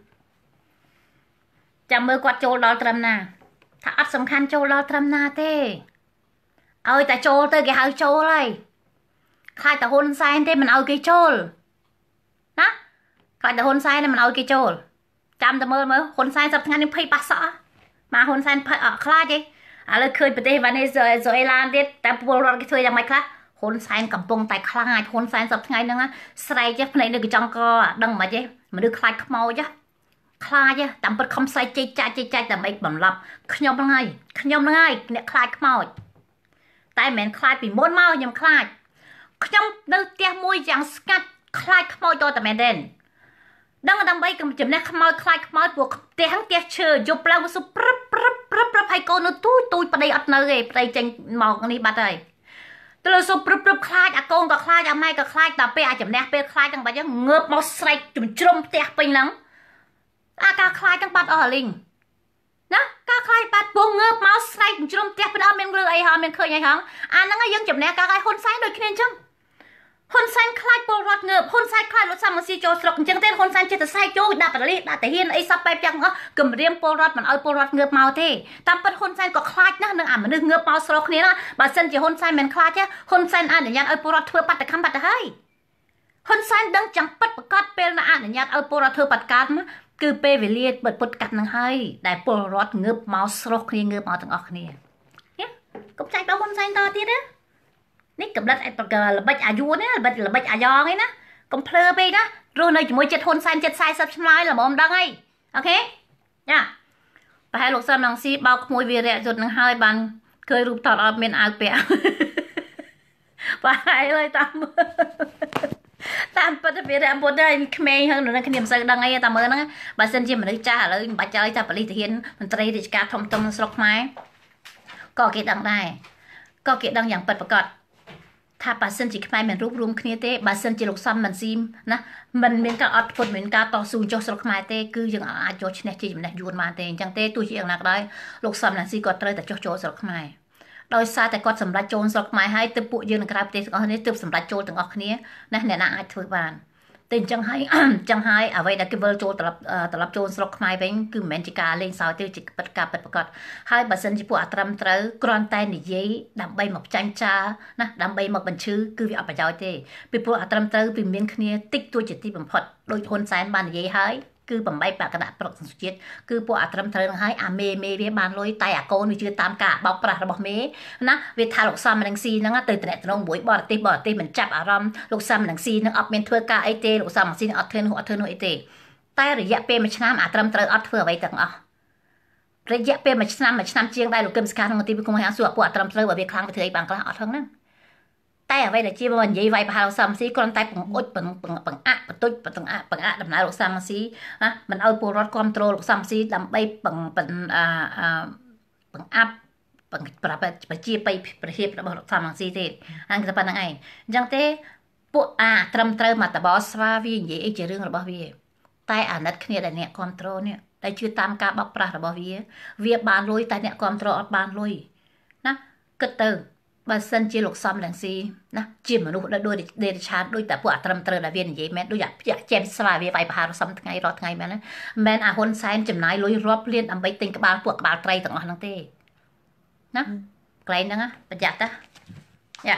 ចាំមើលគាត់ចូលដល់ត្រឹមណាថាអត់សំខាន់ចូលដល់ត្រឹមណាទេឲ្យតែចូលទៅគេហៅចូលហើយខ្លាចតែហ៊ុនសែនទេមិនឲ្យគេចូលណាខ្លាចតែហ៊ុនសែនមិនឲ្យគេចូលចាំតែមើលមើលហ៊ុនសែនសប្តាហ៍ថ្ងៃនេះភ័យបាក់សក់មកហ៊ុនសែនភ័យអត់ខ្លាចទេឥឡូវឃើញប្រទេសវ៉ានេស៊ុយអេឡាទៀតតែពលរដ្ឋគេធ្វើយ៉ាងម៉េចខ្លះហ៊ុនសែនកំពុងតែខ្លាចហ៊ុនសែនសប្តាហ៍ថ្ងៃហ្នឹងស្រែកចេះភ្នែកនៅកញ្ចង់កដឹងមិនទេមនុស្សខ្លាចខ្មោចខ្លាចតាមពិតខំស្រែកចេកចាច់ចេកចាច់ដើម្បីបំឡប់ខ្ញុំហ្នឹងហើយខ្ញុំហ្នឹងហើយអ្នកខ្លាចខ្មោចតែមិនមែនខ្លាចពីមុនមកខ្ញុំខ្លាចខ្ញុំនៅផ្ទះមួយយ៉ាងស្ងាត់ខ្លាចខ្មោចតតែមែនទេដឹងដើម្បីកុំចំណេះខ្មោចខ្លាចខ្មោចពួកផ្ទះហ្នឹងផ្ទះឈើយប់ឡើងសុព្រឹបព្រឹបព្រឹបព្រឹបហើយកូននៅទូចទូចប្តីអត់នៅទេប្តីចេញមកនេះបាត់ហើយទៅលើសុព្រឹបព្រឹបខ្លាចអាកូនក៏ខ្លាចអាម៉ែក៏ខ្លាចដល់ពេលអាចំណេះពេលខ្លាចទាំងបាច់ហ្នឹងងើបមកស្រែកជំជ្រុំផ្ទះពេញហ្នឹងអាការខ្លាចទាំងបាត់អស់លីងណាការខ្លាចបាត់ពងងើបមកស្រែកជ្រុំផ្ទះពេលអត់មានលើអីហោមានឃើញអីហងអាហ្នឹងយើងចំណេះការឲ្យហ៊ុនសែនដូចគ្នាអញ្ចឹងហ៊ុនសែនខ្លាចពលរដ្ឋងើបហ៊ុនសែនខ្លាចលោកសំរងស៊ីចូលស្រុកអញ្ចឹងទេហ៊ុនសែនចិត្តតែស្រែកចូលដាក់បរិលដាក់តាហ៊ានអីសពបែបយ៉ាងអស់គម្រាមពលរដ្ឋមិនឲ្យពលរដ្ឋងើបមកទេតាមពិតហ៊ុនសែនក៏ខ្លាចណាស់នឹងអាមនុស្សងើបមកស្រុកគ្នាណាបើសិនជាហ៊ុនសែនមិនខ្លាចទេហ៊ុនសែនអនុញ្ញាតឲ្យពលរដ្ឋធ្វើបាតកម្មបាត់ទៅហើយហ៊ុនសែនដឹងចាំពិតប្រកាសពេលណាអនុញ្ញាតឲ្យពលរដ្ឋធ្វើបាតកម្មគឺពេលវេលាបិទពុតកាត់នឹងហើយដែលពលរដ្ឋងើបមកស្រុកគ្នាងើបមកទាំងអស់គ្នាកុំចាច់ដល់ហ៊ុនសែនតទៀតណានេះកំឡិតល្បិចអាយុណាល្បិចល្បិចអាយ៉ងឯណាកុំភ្លើពេកណារស់នៅជាមួយចិត្តហ៊ុនសែនចិត្តสี่สิบឆ្លើយល្មមដឹងអីអូខេយ៉ាប្រហែលលោកសំរងស៊ីបោកក្មួយវីរៈយុទ្ធនឹងហើយបានឃើញរូបថតអត់មានអាវពាក់ប្រហែលហើយតាមតាមពិតវារំពុតដែរក្មេងហ្នឹងនៅគ្នាមិនសូវដឹងអីតែមើលហ្នឹងបើសិនជាមនុស្សចាស់ឥឡូវមិនបាច់ចោលតែប៉ូលីសទាហានមន្ត្រីរាជការធំធំនៅស្រុកខ្មែរក៏គេដឹងដែរក៏គេដឹងយ៉ាងពិតប្រាកដថាបើសិនជាខ្មែរមិនរួបរวมគ្នាទេបើសិនជាលោកសំមិនស៊ីមណាមិនមានការអត់ធ្មត់មិនមានការតស៊ូចុះស្រុកខ្មែរទេគឺយើងអាចយកឈ្នះជាចំណេះយួនបានទេអញ្ចឹងទេទោះជាយ៉ាងណាក៏ដោយលោកសំណាស៊ីគាត់ត្រូវតែចុះចូលស្រុកខ្មែរដោយសារតែគាត់សម្រេចចូលស្រុកខ្មែរហើយទើបពួកយើងនៅក្រៅប្រទេសទាំងអស់គ្នាទើបសម្រេចចូលទាំងអស់គ្នាណាអ្នកណាអាចធ្វើបានតែអញ្ចឹងហើយអញ្ចឹងហើយអ្វីដែលគេវិលចូលត្រឡប់ត្រឡប់ចូលស្រុកខ្មែរវិញគឺមិនមែនជាការលេងសើចទេជាពិតការពិតប្រាកដហើយបើសិនជាពួកអាត្រឹមត្រូវគ្រាន់តែនិយាយដើម្បីមកចាញ់ចាណាដើម្បីមកបញ្ឈឺគឺវាអត់ប្រយោជន៍ទេពីពួកអាត្រឹមត្រូវវាមានគ្នាតិចតួចជាទីបំផុតដោយហ៊ុនសែនបាននិយាយហើយគឺបំបីបកគណៈប្រុកសង្ជាតិគឺពួកអាត្រឹមត្រូវនឹងហើយអាមេមេវាបានលុយតែអាកូនវាជឿតាមការបោកប្រាស់របស់មេណាវាថាលោកសំរងស៊ីហ្នឹងទៅតំណតំណងមួយបរទេសបរទេសមិនចាប់អារម្មណ៍លោកសំរងស៊ីនឹងអត់មានធ្វើការអីទេលោកសំរងស៊ីនឹងអត់ធ្វើនោះអត់ធ្វើនោះអីទេតែរយៈពេលមួយឆ្នាំអាត្រឹមត្រូវអត់ធ្វើអ្វីទាំងអស់រយៈពេលមួយឆ្នាំមួយឆ្នាំជាងដែរលោកគឹមសកាក្នុងទីវិគុំឲ្យអាសួរពួកអាត្រឹមត្រូវបើវាខ្លាំងវាធ្វើអីបានខ្លះអត់ហ្នឹងណាតែអ្វីដែលជាមកនិយាយវាយប្រហែលសំស៊ីគ្រាន់តែបង្អុចបង្បង្អាក់បន្ទុចបង្អាក់បង្អាក់ដំណើរលោកសំស៊ីណាមិនឲ្យពលរដ្ឋគ្រប់គ្រងលោកសំស៊ីដើម្បីបង្បង្អាបង្អាប់បង្ប្រាប់ប្រជាបៃប្រជារបស់លោកសំស៊ីទេហ្នឹងគឺប៉ុណ្្នឹងឯងអញ្ចឹងទេពួកអាត្រឹមត្រូវមកតបស្វាវានិយាយអីជារឿងរបស់វាតែអាណិតគ្នាដែលអ្នកគ្រប់គ្រងនេះដែលជឿតាមការបោកប្រាស់របស់វាវាបានលុយតែអ្នកគ្រប់គ្រងអត់បានលុយណាគិតទៅបើសិនជាលោកសំរងស៊ីណាជាមនុស្សដែលដូចដេរឆានដូចតែពួកអាត្រឹមត្រូវដែលវានិយាយមែនដូចអាជែមស្វាវាវាយប្រហារសំថ្ងៃរាល់ថ្ងៃមែនណាមិនអាហ៊ុនសែនចំណាយលុយរាប់លានដើម្បីទិញក្បាលពួកក្បាលត្រីទាំងអស់ហ្នឹងទេណាកន្លែងហ្នឹងប្រយ័ត្នតាយ៉ា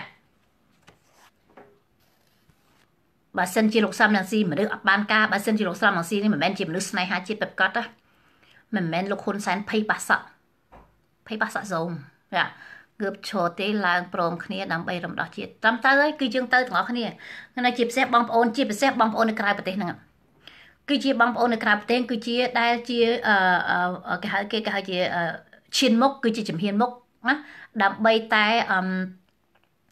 បើសិនជាលោកសំរងស៊ីមនុស្សអត់បានការបើសិនជាលោកសំរងស៊ីនេះមិនមែនជាមនុស្សស្នេហាជាតិពិតប្រាកដណាមិនមែនលោកហ៊ុនសែនភ័យបាសក់ភ័យបាសក់សូមយ៉ាគើបឈរទេឡើងព្រមគ្នាដើម្បីរំដោះជាតិត្រឹមទៅហើយគឺយើងទៅទាំងអស់គ្នានៅជាពិសេសបងប្អូនជាពិសេសបងប្អូននៅក្រៅប្រទេសហ្នឹងគឺជាបងប្អូននៅក្រៅប្រទេសគឺជាដែលជាអឺគេហៅគេគេហៅជាឈានមុខគឺជាជំហានមុខណាដើម្បីតែអឺ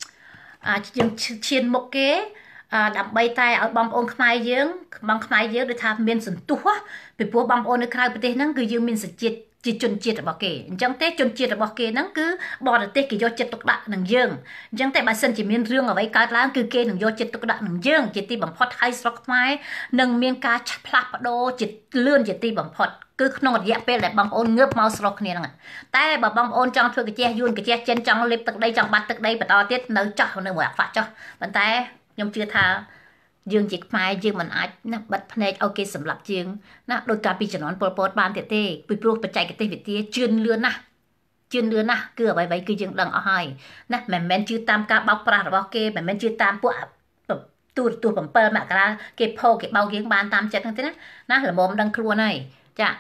យើងឈានមុខគេដើម្បីតែឲ្យបងប្អូនខ្មែរយើងបងខ្មែរយើងដូចថាមានសន្ទុះពីព្រោះបងប្អូននៅក្រៅប្រទេសហ្នឹងគឺយើងមានសេចក្ដីជាជនជាតិរបស់គេអញ្ចឹងទេជនជាតិរបស់គេហ្នឹងគឺបរទេសគេយកចិត្តទុកដាក់នឹងយើងអញ្ចឹងតែបើសិនជាមានរឿងអ្វីកើតឡើងគឺគេនឹងយកចិត្តទុកដាក់នឹងយើងជាទីបំផុតហើយស្រុកខ្មែរនឹងមានការផ្លាស់ប្ដូរជាលឿនជាទីបំផុតគឺក្នុងរយៈពេលដែលបងប្អូនងើបមកស្រុកគ្នាហ្នឹងតែបើបងប្អូនចង់ធ្វើកាជះយួនកាជះចិនចង់លេបទឹកដីចង់បាត់ទឹកដីបន្តទៀតនៅចោះនៅមួយអាខ្វាក់ចោះប៉ុន្តែខ្ញុំជឿថាយើងជាខ្មែរយើងមិនអាចណាបិទភ្នែកឲ្យគេសម្លាប់យើងណាដោយការពីជំនាន់ពលពតបានទៀតទេពីព្រោះបច្ចេកទេសវិទ្យាជឿនលឿនណាស់ជឿនលឿនណាស់គឺអ្វីៗគឺយើងដឹងអស់ហើយណាមិនមែនជឿតាមការបោកប្រាស់របស់គេមិនមែនជឿតាមពួកទូរទស្សន៍bảyមករាគេផោគេបោកយើងបានតាមចិត្តហ្នឹងទេណាណាល្មមដឹងខ្លួនហើយចា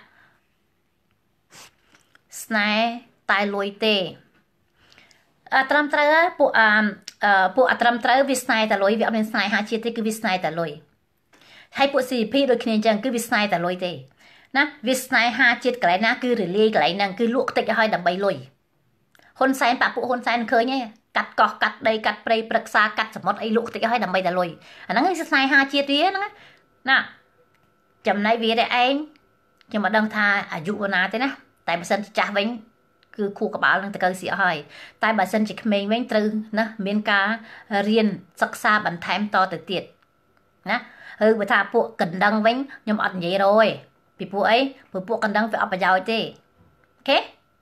ស្នេហ៍តែលុយទេអត្រឹមត្រូវពួកអពួកអត្រឹមត្រូវវាស្នេហ៍តែលុយវាអត់មានស្នេហាជាតិទេគឺវាស្នេហ៍តែលុយហើយពួក ซี พี ដូចគ្នាអញ្ចឹងគឺវាស្នេហ៍តែលុយទេណាវាស្នេហាជាតិកន្លែងណាគឺរលាយកន្លែងហ្នឹងគឺលក់ខ្ទេចឲ្យដើម្បីលុយហ៊ុនសែនបាក់ពួកហ៊ុនសែនឃើញឯងកាត់កោះកាត់ដីកាត់ព្រៃព្រឹក្សាកាត់សមុទ្រអីលក់ខ្ទេចឲ្យដើម្បីតែលុយអាហ្នឹងគឺស្នេហាជាតិវាហ្នឹងណាចំណែកវាតែឯងខ្ញុំមិនដឹងថាអាយុប៉ុណ្ណាទេណាតែបើសិនចាស់វិញគឺខួរក្បាលនឹងតកើសៀកហើយតែបើសិនជាក្មេងវិញត្រូវណាមានការរៀនសិក្សាបន្ថែមតទៅទៀតណាហើយបើថាពួកកណ្ដឹងវិញខ្ញុំអត់និយាយរយពីពួកអីព្រោះពួកកណ្ដឹងវាអត់ប្រយោជន៍ទេអូខេ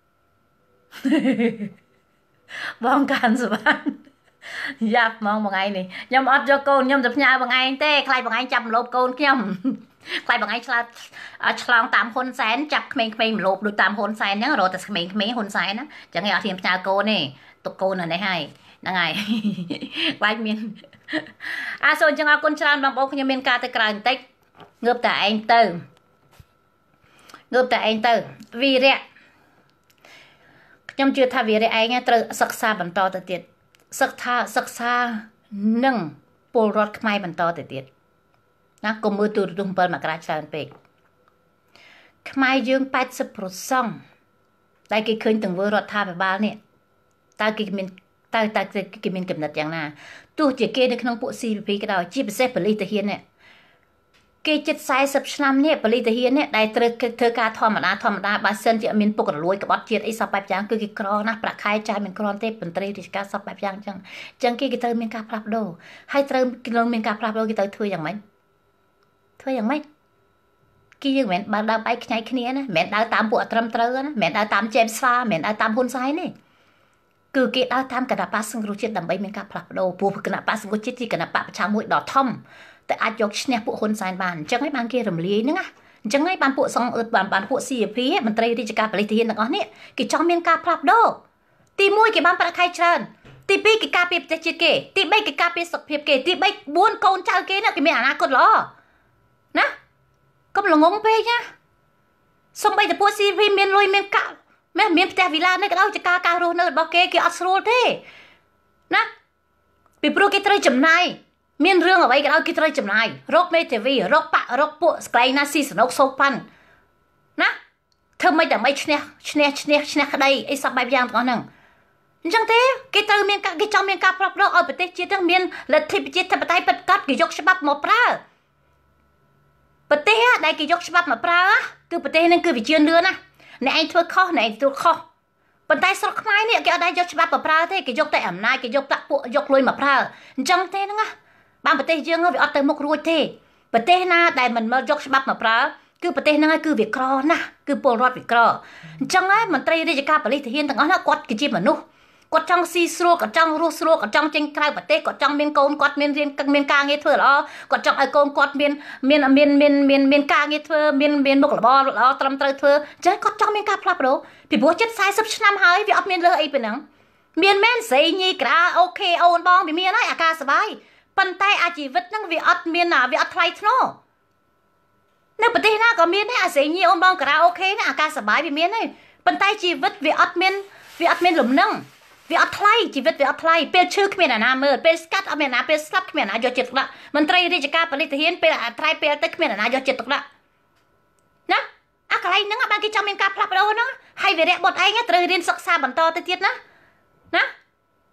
បងកាន់សបានយ៉ាប់ហ្មងបងឯងនេះខ្ញុំអត់យកកូនខ្ញុំទៅផ្ញើបងឯងទេខ្លាចបងឯងចាប់មលប់កូនខ្ញុំខ្លាចបងឯងឆ្លាតឆ្លងតាមហ៊ុនសែនចាប់ក្មេងៗមលប់ដូចតាមហ៊ុនសែនហ្នឹងរត់តែក្មេងៗហ៊ុនសែនណាចឹងឯងអត់ហ៊ានផ្ញើកូនទេទុកកូននៅនេះហើយហ្នឹងហើយខ្លាចមានអាសូនចឹងអរគុណច្រើនបងប្អូនខ្ញុំមានការទៅក្រៅបន្តិចងើបតែឯងទៅងើបតែឯងទៅវីរៈខ្ញុំជឿថាវីរៈឯងត្រូវសិក្សាបន្តទៅទៀតសិក្សាសិក្សានឹងពលរដ្ឋខ្មែរបន្តទៅទៀតណាកុំមើលទូរទស្សន៍bảyមករាច្រើនពេកខ្មែរយើងeighty%ដែលគេឃើញទាំងធ្វើរដ្ឋាភិបាលនេះតើគេមានតើតើគេមានកំណត់យ៉ាងណាទោះជាគេនៅក្នុងពួក ซี พี ក៏ដោយជាពិសេសប៉ូលីសទាហាននេះគេជិត40ឆ្នាំនេះប៉ូលីសទាហាននេះដែលត្រូវធ្វើការធម្មតាធម្មតាបើសិនជាមានពុករលួយក្បត់ជាតិអីសពបែបយ៉ាងគឺគេក្រណាស់ប្រាក់ខែចាយមិនគ្រាន់ទេមន្ត្រីរាជការសពបែបយ៉ាងអញ្ចឹងអញ្ចឹងគេគេត្រូវមានការផ្លាស់ប្ដូរហើយត្រូវមានការផ្លាស់ប្ដូរគេត្រូវធ្វើយ៉ាងម៉េចធ្វើយ៉ាងម៉េចគេយើងមិនមែនបើដើរបែកខ្ញែកគ្នាណាមិនមែនដើរតាមពួកអត្រឹមត្រូវណាមិនមែនដើរតាមជេមស្វាមិនមែនដើរតាមហ៊ុនសែនទេគឺគេដើរតាមគណៈបកសង្គ្រោះជាតិដើម្បីមានការផ្លាស់ប្ដូរព្រោះគណៈបកសង្គ្រោះជាតិជាគណៈបកប្រឆាំងមួយដ៏ធំតែអាចយកឈ្នះពួកហ៊ុនសែនបានអញ្ចឹងហើយបានគេរំលាយហ្នឹងណាអញ្ចឹងហើយបានពួកសង្អឺតបានបានពួក ซี พี មន្ត្រីរាជការប៉ូលីសទាហានទាំងអស់នេះគេចង់មានការផ្លាស់ប្ដូរទីមួយគេបានប្រាក់ខែច្រើនទីពីរគេការពារប្រទេសជាតិគេទីបីគេការពារសុខភាពគេទីបីបួនកូនចៅគេណាគេមានអនាគតល្អណាកុំល្ងងពេកណាសំបីតែពួក ซี พี មានលុយមានកាក់មានមានផ្ទះវីឡានេះក៏ដោយចការការរស់នៅរបស់គេគេអត់ស្រួលទេណាពីព្រោះគេត្រូវចំណាយមានរឿងអ្វីក៏ដោយគេត្រូវចំណាយរកមេធាវីរកបាក់រកពួកស្ក្លែងណាស៊ីសនុកសោកប៉ាន់ណាធ្វើមិនដើម្បីឈ្នះឈ្នះឈ្នះឈ្នះក្តីអីសពបែបយ៉ាងទាំងអស់ហ្នឹងអញ្ចឹងទេគេត្រូវមានការគេចង់មានការផ្លាស់ប្ដូរឲ្យប្រទេសជាតិទាំងមានលទ្ធិប្រជាធិបតេយ្យពិតប្រាកដគេយកច្បាប់មកប្រើប្រទេសដែលគេយកច្បាប់មកប្រើគឺប្រទេសហ្នឹងគឺវាជឿនលឿនណាអ្នកឯងធ្វើខុសអ្នកឯងធ្វើខុសប៉ុន្តែស្រុកខ្មែរនេះគេអត់ដែរយកច្បាប់មកប្រើទេគេយកតែអំណាចគេយកប្រាក់ពួកយកលុយមកប្រើអញ្ចឹងទេហ្នឹងណាបានប្រទេសយើងវាអត់ទៅមុខរួចទេប្រទេសណាដែលមិនមកយកច្បាប់មកប្រើគឺប្រទេសហ្នឹងគឺវាក្រណាស់គឺពលរដ្ឋវាក្រអញ្ចឹងហើយមន្ត្រីរាជការប៉ូលីសទាហានទាំងអស់ហ្នឹងគាត់គឺជាមនុស្សគាត់ចង់ស៊ីស្រួលគាត់ចង់រស់ស្រួលគាត់ចង់ចេញក្រៅប្រទេសគាត់ចង់មានកូនគាត់មានរៀនមានការងារធ្វើល្អគាត់ចង់ឲ្យកូនគាត់មានមានមានមានមានមានការងារធ្វើមានមានមុខរបរល្អត្រឹមត្រូវធ្វើអញ្ចឹងគាត់ចង់មានការផ្លាស់ប្ដូរពីព្រោះជិត40ឆ្នាំហើយវាអត់មានលើសអីប៉ុណ្ណឹងមានមែនស្រីញីក្រាអូខេអូនបងវាមានហើយអាការសបាយប៉ុន្តែអាជីវិតហ្នឹងវាអត់មានវាអត់ថ្លៃថ្នូរនៅប្រទេសណាក៏មានដែរអាស្រីញីអូនបងក្រាអូខេណាអាការសបាយវាមានហើយប៉ុន្តែជីវិតវាអត់មានវាអត់មានលំនឹងវាអត់ថ្លៃជីវិតវាអត់ថ្លៃពេលឈឺគ្មានអាណាមើលពេលស្កាត់អត់មានអាណាពេលស្លាប់គ្មានអាណាយកចិត្តទុកដាក់មន្ត្រីរាជការប៉ូលីសទាហានពេលអាត្រៃពេលទៅគ្មានអាណាយកចិត្តទុកដាក់ណាអាកន្លែងហ្នឹងបានគេចង់មានការផ្លាស់ប្ដូរហ្នឹងហើយវីរៈបុត្រឯងត្រូវរៀនសិក្សាបន្តទៅទៀតណាណាថ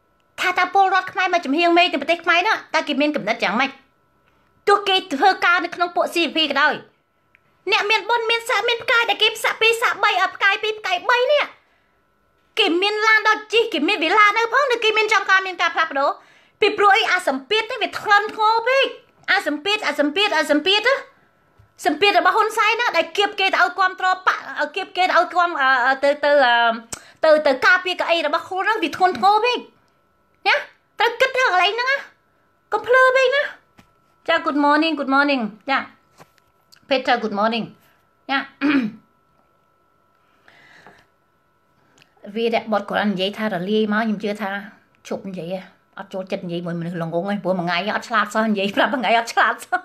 ថាតាពលរដ្ឋខ្មែរមកចំហៀងមេទៅប្រទេសខ្មែរនោះតើគេមានកំណត់យ៉ាងម៉េចទោះគេធ្វើការនៅក្នុងពួក ซี พี ក៏ដោយអ្នកមានបុណ្យមានសាក់មានផ្កាយដែលគេផ្សាក់ពីរសាក់បីអត់ផ្កាយពីរផ្កាយបីនេះគេមានឡានដល់ជិះគេមានវិឡានៅផងឬគេមានចង់ការមានការផ្លាស់ប្ដូរពីព្រោះអីអាសម្ពាធនេះវាធ្ងន់ធ្ងរពេកអាសម្ពាធអាសម្ពាធអាសម្ពាធណាសម្ពាធរបស់ហ៊ុនសែនណាដែលគៀបគេទៅឲ្យគ្រប់ត្របាក់ឲ្យគៀបគេទៅឲ្យគ្រប់ទៅទៅទៅទៅការពារកៅអីរបស់ខ្លួនហ្នឹងវាធ្ងន់ធ្ងរពេកណាត្រូវគិតថាកន្លែងហ្នឹងណាកុំភ្លើពេកណាចា good morning good morning ចា Peter good morning ចាវាតែបត់គាត់និយាយថារលាយមកខ្ញុំជឿថាជប់និយាយអត់ចូលចិត្តនិយាយមួយមនុស្សល្ងងឯងព្រោះមួយថ្ងៃអត់ឆ្លាតសោះនិយាយប្រាប់មួយថ្ងៃអត់ឆ្លាតសោះ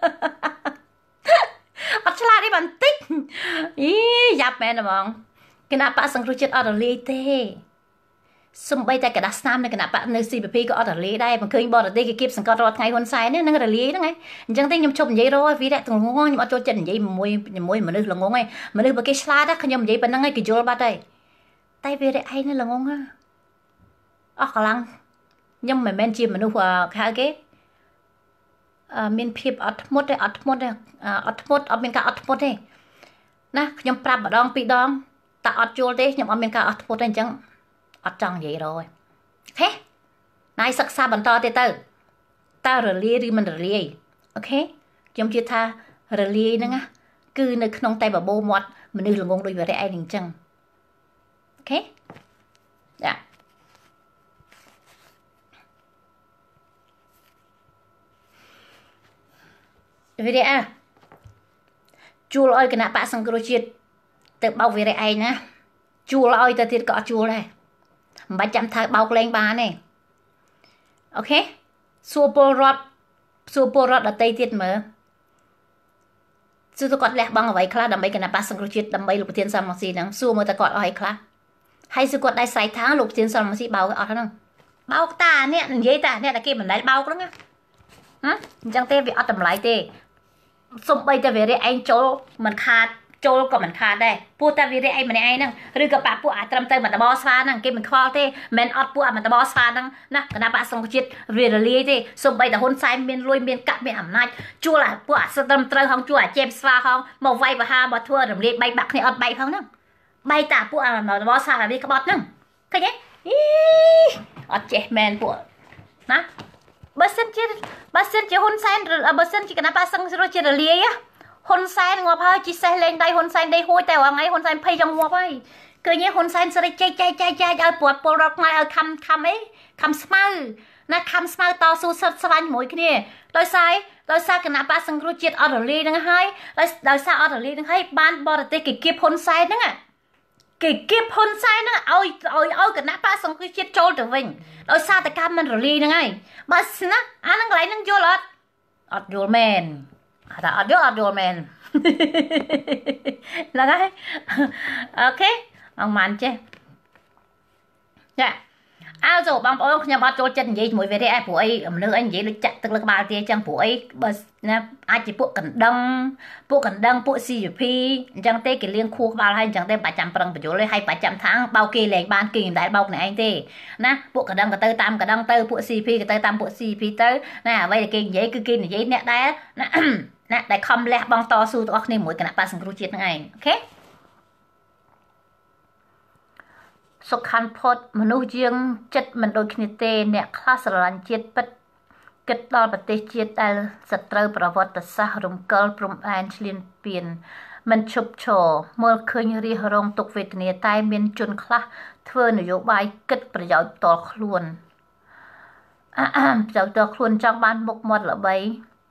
អត់ឆ្លាតទេបន្តិចអីយ៉ាប់មែនហ្មងគណៈបកសង្គ្រោះជាតិអត់រលាយទេសំបីតែกระดาษស្នាមនៅគណៈបកនៅ ซี พี พี ក៏អត់រលាយដែរមិនឃើញបរទេសគេគៀបសង្កត់រាល់ថ្ងៃហ៊ុនសែនហ្នឹងរលាយហ្នឹងឯងអញ្ចឹងទេខ្ញុំជប់និយាយរយវីរៈទងងខ្ញុំអត់ចូលចិត្តនិយាយមួយជាមួយមនុស្សល្ងងឯងមនុស្សបើគេឆ្លាតខ្ញុំនិយាយប៉ុណ្្នឹងឯងគេយល់បាត់ហើយតែវីរៈឯងនៅល្ងងអស់កម្លាំងខ្ញុំមិនមែនជាមនុស្សហៅគេមានភាពអត់ធ្មត់ទេអត់ធ្មត់ទេអត់ធ្មត់អត់មានការអត់ធ្មត់ទេណាខ្ញុំប្រាប់ម្ដងពីរដងតែអត់យល់ទេខ្ញុំអត់មានការអត់ធ្មត់ទេអញ្ចឹងអត់ចង់និយាយរយហេណៃសិក្សាបន្តទៀតទៅតើរលាយឬមិនរលាយអូខេខ្ញុំជឿថារលាយហ្នឹងគឺនៅក្នុងតែបបោមាត់មនុស្សល្ងងដូចវីរៈឯងអញ្ចឹងអូខេចាវីរៈជួលឲ្យគណៈបកសង្គ្រោះជាតិទៅបោកវីរៈឯងណាជួលឲ្យទៅទៀតក៏អត់ជួលដែរមិនបាច់ចាំថើបោកលេងបានទេអូខេសួរពលរដ្ឋសួរពលរដ្ឋដតីទៀតមើលសួរទៅគាត់លះបង់អ្វីខ្លះដើម្បីគណៈបកសង្គ្រោះជាតិដើម្បីលោកប្រធានសំរងស៊ីហ្នឹងសួរមើលតើគាត់អស់អីខ្លះហើយសួរគាត់ដែរស្រ័យថាលោកប្រធានសំរងស៊ីបោកអត់ហ្នឹងបោកតាអ្នកនិយាយតាអ្នកតែគេមិនដែលបោកហ្នឹងណាអញ្ចឹងទេវាអត់តម្លៃទេសំបីតែវីរៈឯងចូលមិនខាតចូលក៏មិនខាតដែរពួកតែវីរៈឯងម្នាក់ឯងហ្នឹងឬក៏បាក់ពួកអាត្រឹមទៅមិនដបស្វាហ្នឹងគេមិនខ្វល់ទេមិនអត់ពួកអាមិនដបស្វាហ្នឹងណាគណៈបកសង្គ្រោះជាតិវារលាយទេសំបីតែហ៊ុនសែនមានលុយមានកាក់មានអំណាចជួលអាពួកអាត្រឹមត្រូវហងជួលអាជេមស្វាហងមកវាយបហាមកធ្វើរំលាយបែកបាក់គ្នាអត់បែកផងហ្នឹងបែកតាពួកអាមិនដបស្វាវាក្បត់ហ្នឹងឃើញទេអីអត់ចេះមែនពួកណាបើសិនជាបើសិនជាហ៊ុនសែនបើសិនជាគណៈបកសង្គ្រោះជាតិរលាយហ៊ុនសែនងាប់ហើយជីសេះលេងដៃហ៊ុនសែនដេហួយតែរងថ្ងៃហ៊ុនសែនភ័យចង់ងាប់ហើយឃើញហ៊ុនសែនស្រីចែកចែកចែកចែកឲ្យពលពលរដ្ឋខ្មែរឲ្យខំខំអីខំស្មៅណាខំស្មៅតស៊ូសិតស្វាញ់ជាមួយគ្នាដោយសារដោយសារគណៈបកសង្គ្រោះជាតិអត់រលាយហ្នឹងហើយដោយសារអត់រលាយហ្នឹងហើយបានបរទេសគេគៀបហ៊ុនសែនហ្នឹងគេគៀបហ៊ុនសែនហ្នឹងឲ្យឲ្យឲ្យគណៈបកសង្គ្រោះជាតិចូលទៅវិញដោយសារតែការមិនរលាយហ្នឹងហើយបើស្ណាអាហ្នឹងកន្លែងហ្នឹងយល់អត់អត់យល់មែនតែអត់យល់អត់យល់មែនហ្នឹងហើយអូខេអងមិនចេះចាអើចូលបងប្អូនខ្ញុំអត់ចូលចិត្តនិយាយជាមួយវីរៈឯងព្រោះអីមនុស្សអីនិយាយដូចចាក់ទឹកលើក្បាលទេអញ្ចឹងព្រោះអីបើណាអាចជាពួកកណ្ដឹងពួកកណ្ដឹងពួក ซี พี អញ្ចឹងទេគេលៀងខួរក្បាលហើយអញ្ចឹងទេបាច់ចាំប្រឹងបញ្យល់ទេហើយបាច់ចាំថាបោកគេលែងបានគេមិនដែលបោកអ្នកឯងទេណាពួកកណ្ដឹងក៏ទៅតាមកណ្ដឹងទៅពួក ซี พี ក៏ទៅតាមពួក ซี พี ទៅណាអ្វីដែលគេនិយាយគឺគេនិយាយអ្នកដែលណាណាដែលខំលះបង់តស៊ូទាំងអស់គ្នាមួយគណៈបកសង្គ្រោះជាតិហ្នឹងឯងអូខេសុខខាន់ផុតមនុស្សយើងចិត្តមិនដូចគ្នាទេអ្នកខ្លះស្រឡាញ់ជាតិពិតគិតដល់ប្រទេសជាតិដែលសត្រូវប្រវត្តិសាស្ត្ររំកិលព្រំដែនឈ្លានពានមិនឈប់ឈរមើលឃើញរាសរងទុកវេទនាតែមានជនខ្លះធ្វើនយោបាយគិតប្រយោជន៍ផ្ទាល់ខ្លួនអឺប្រយោជន៍ផ្ទាល់ខ្លួនចង់បានមុខមាត់ល្បី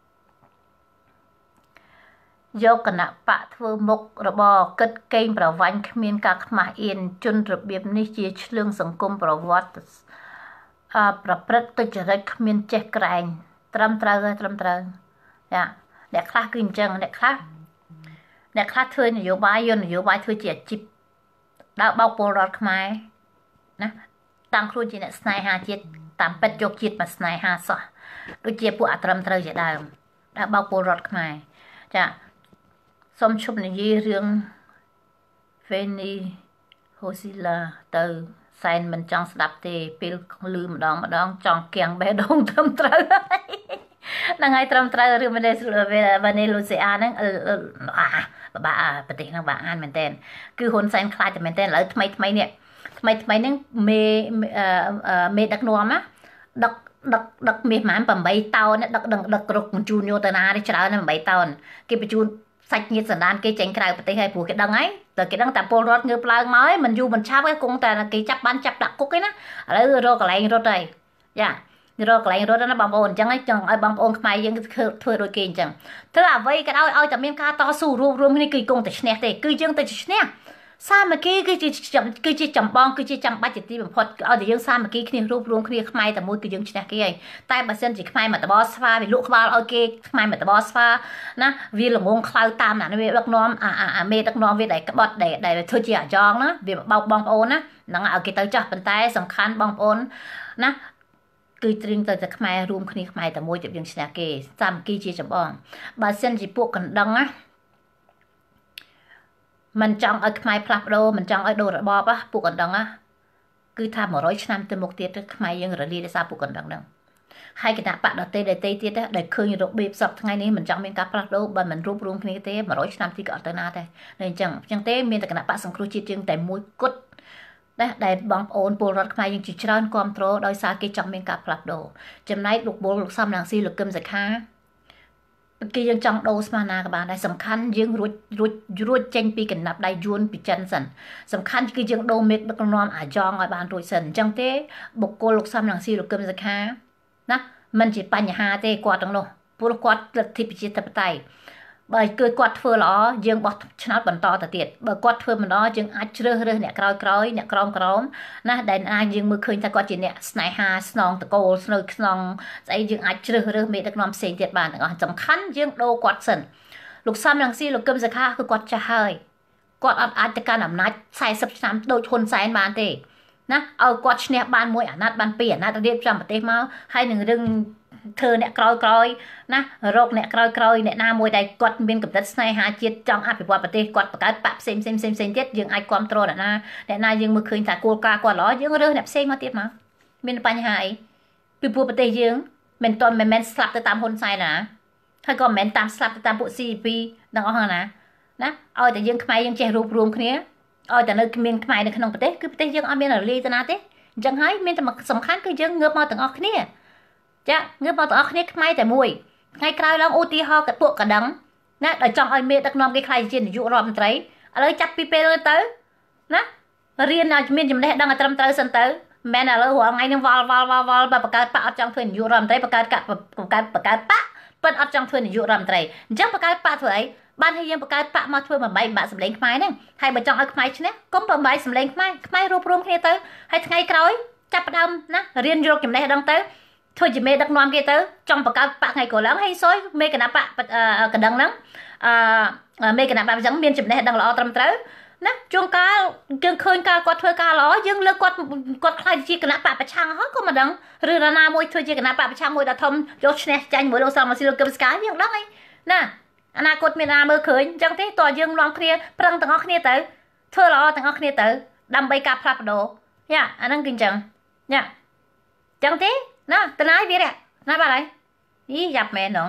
យកគណៈបកធ្វើមុខរបរគិតកេងប្រវាញ់គ្មានការខ្មាស់អៀនជនរបៀបនេះជាឆ្លឿងសង្គមប្រវត្តិអប្រព្រឹត្តទុច្ចរិតគ្មានចេះក្រែងត្រឹមត្រូវត្រឹមត្រូវចាអ្នកខ្លះគឺអញ្ចឹងអ្នកខ្លះអ្នកខ្លះធ្វើនយោបាយយកនយោបាយធ្វើជាអាជីពដើរបោកពលរដ្ឋខ្មែរណាតាំងខ្លួនជាអ្នកស្នេហាជាតិតាមពិតយកជាតិមកស្នេហាសោះដូចជាពួកអាត្រឹមត្រូវជាដើមដើរបោកពលរដ្ឋខ្មែរចាសូមជប់និយាយរឿង Veni Hosila ទៅសែនមិនចង់ស្ដាប់ទេពេលលឺម្ដងម្ដងចង់គៀងបេះដូងត្រឹមត្រូវហ្នឹងហើយត្រឹមត្រូវរឿងវេណេឡូសេអាហ្នឹងអាបាប្រទេសហ្នឹងបាអានមែនតើគឺហ៊ុនសែនខ្លាចតែមែនតើឥឡូវថ្មីថ្មីនេះថ្មីថ្មីហ្នឹងមេមេដឹកនាំណាដឹកដឹកដឹកមាសប្រហែល8តោនដឹកដឹកដឹករុកបញ្ជូនយកទៅណានេះច្រើនណាស់8តោនគេបញ្ជូនសាច់ញាតិសន្តានគេចេញក្រៅប្រទេសហើយព្រោះគេដឹងហើយតែគេដឹងតែពលរដ្ឋងើបឡើងមកហើយមិនយូរមិនឆាប់ទេគង់តែគេចាប់បានចាប់ដាក់គុកឯណាឥឡូវរកកន្លែងរត់ហើយយ៉ារកកន្លែងរត់ណាបងប្អូនអញ្ចឹងហើយចង់ឲ្យបងប្អូនខ្មែរយើងធ្វើដូចគេអញ្ចឹងធ្វើអ្វីក៏ដោយឲ្យតែមានការតស៊ូរួមរួមគ្នាគឺគង់តែឈ្នះទេគឺយើងទៅឈ្នះសាមគ្គីគឺជាគឺជាចម្បងគឺជាចាំបាច់ជាទីបំផុតឲ្យតែយើងសាមគ្គីគ្នារួមរួមគ្នាខ្មែរតែមួយគឺយើងឈ្នះគេហើយតែបើសិនជាខ្មែរមកតបស្វាវាលក់ក្បាលឲ្យគេខ្មែរមកតបស្វាណាវាល្ងងខ្លៅតាមណាវាដឹកនាំអាអាមេដឹកនាំវាដែលក្បត់ដែលដែលធ្វើជាអាយ៉ងណាវាបោកបងប្អូនណាហ្នឹងឲ្យគេទៅចាស់ប៉ុន្តែសំខាន់បងប្អូនណាគឺត្រៀមទៅតែខ្មែររួមគ្នាខ្មែរតែមួយទៅយើងឈ្នះគេសាមគ្គីជាចម្បងបើសិនជាពួកកណ្ដឹងណាមិនចង់ឲ្យខ្មែរផ្លាស់ប្ដូរមិនចង់ឲ្យដូររបបពួកកណ្ដឹងគឺថា100ឆ្នាំទៅមុខទៀតខ្មែរយើងរលាយដោយសារពួកកណ្ដឹងហ្នឹងហើយគណៈបកដតេដតេទៀតដែលឃើញរបៀបសពថ្ងៃនេះមិនចង់មានការផ្លាស់ប្ដូរបើមិនរួបរวมគ្នាទេ100ឆ្នាំទីក៏អត់ទៅណាដែរអញ្ចឹងអញ្ចឹងទេមានតែគណៈបកសង្គ្រោះជាតិយើងតែមួយគត់ណាដែលបងប្អូនពលរដ្ឋខ្មែរយើងជាច្រើនគ្រប់គ្រងដោយសារគេចង់មានការផ្លាស់ប្ដូរចំណែកលោកបុលលោកសំរងស៊ីលោកកឹមសុខាគេយើងចង់ដូរស្មារតីក៏បានដែរសំខាន់យើងរួចរួចរួចចេញពីកណ្ដាប់ដៃយួនពីចិនសិនសំខាន់គឺយើងដូរមេដឹកនាំអាយ៉ងឲ្យបានរួចសិនអញ្ចឹងទេបុគ្គលលោកសំរងស៊ីលោកកឹមសុខាណាមិនជាបញ្ហាទេគាត់ទាំងនោះព្រោះគាត់លទ្ធិប្រជាធិបតេយ្យបើគឺគាត់ធ្វើល្អយើងបោះឆ្នោតបន្តទៅទៀតបើគាត់ធ្វើមិនល្អយើងអាចជ្រើសរើសអ្នកក្រោយក្រោយអ្នកក្រោមក្រោមណាដែលអាចយើងមើលឃើញថាគាត់ជាអ្នកស្នេហាស្នងតកូលស្នៅខ្នងស្អីយើងអាចជ្រើសរើសមេដឹកនាំផ្សេងទៀតបានទាំងអស់សំខាន់យើងដូរគាត់សិនលោកសំរងស៊ីលោកកឹមសុខាគឺគាត់ចាស់ហើយគាត់អត់អាចទៅកាន់អំណាច40ឆ្នាំដូចហ៊ុនសែនបានទេណាឲ្យគាត់ឈ្នះបានមួយអាណត្តិបានពីរអាណត្តិរៀបចំប្រទេសមកហើយនឹងរឿងធ្វើអ្នកក្រោយក្រោយណារកអ្នកក្រោយក្រោយអ្នកណាមួយដែលគាត់មានកំណត់ស្នេហាជាតិចង់អភិវឌ្ឍប្រទេសគាត់បង្កើតបកផ្សេងផ្សេងផ្សេងផ្សេងទៀតយើងអាចគ្រប់គ្រងអ្នកណាអ្នកណាយើងមើលឃើញថាគោលការណ៍គាត់ល្អយើងរើសអ្នកផ្សេងមកទៀតមកមានបញ្ហាអីពីព្រោះប្រទេសយើងមិនតន់មិនមែនស្លាប់ទៅតាមហ៊ុនសែនណាហើយក៏មិនមែនតាមស្លាប់ទៅតាមពួក ស៊ី ពី ទាំងអស់ហ្នឹងណាណាឲ្យតែយើងខ្មែរយើងចេះរួបរวมគ្នាឲ្យតែនៅមានខ្មែរនៅក្នុងប្រទេសគឺប្រទេសយើងអត់មានរលាយទៅណាទេអញ្ចឹងហើយមានតែសំខាន់គឺយើងងើបមកទាំងអស់គ្នាចាងើបមកទាំងអស់គ្នាខ្មែរតែមួយថ្ងៃក្រោយឡើងឧទាហរណ៍កពួកកដឹងណាដែលចង់ឲ្យមេដឹកនាំគេខ្លាយជានាយករដ្ឋមន្ត្រីឥឡូវចាប់ពីពេលទៅណារៀនឲ្យមានចំណេះដឹងឲ្យត្រឹមត្រូវសិនទៅមិនមែនឥឡូវរាល់ថ្ងៃនឹងវល់វល់វល់វល់បើបង្កើតបកអត់ចង់ធ្វើនាយករដ្ឋមន្ត្រីបង្កើតកបង្កើតបង្កើតបកប៉ុនអត់ចង់ធ្វើនាយករដ្ឋមន្ត្រីអញ្ចឹងបង្កើតបកធ្វើអីបានឲ្យយើងបង្កើតបកមកធ្វើបំបីបាក់សម្លេងខ្មែរហ្នឹងហើយបើចង់ឲ្យខ្មែរឈ្នះកុំបំបីសម្លេងខ្មែរខ្មែររួបរวมគ្នាទៅហើយថ្ងៃក្រោយចាប់ផ្ដើមណារៀនយកចំណេះដឹងទៅធ្វើជាមេដឹកនាំគេទៅចង់បង្កើតបកថ្ងៃក្រោយឡើងហើយសុយមេគណៈបកកណ្ដឹងហ្នឹងអឺមេគណៈបកអញ្ចឹងមានចំណេះដឹងល្អត្រឹមត្រូវណាជួនកាលយើងឃើញការគាត់ធ្វើការល្អយើងលើកគាត់គាត់ខ្លាចជាគណៈបកប្រឆាំងហើយក៏មិនដឹងឬនរណាមួយធ្វើជាគណៈបកប្រឆាំងមួយដ៏ធំយកឈ្នះចាញ់មួយលោកសំរងស៊ីលោកកឹមសុខាយើងដឹងហើយណាអនាគតមានណាមើលឃើញអញ្ចឹងទេតើយើងនាំគ្នាប្រឹងទាំងអស់គ្នាទៅធ្វើល្អទាំងអស់គ្នាទៅដើម្បីការផ្លាស់ប្ដូរយ៉ាអាហ្នឹងគឺអញ្ចឹងយ៉ាអញ្ចឹងទេណាតណាយវារៈណាបាទហើយយីយ៉ាប់មែនហ្មង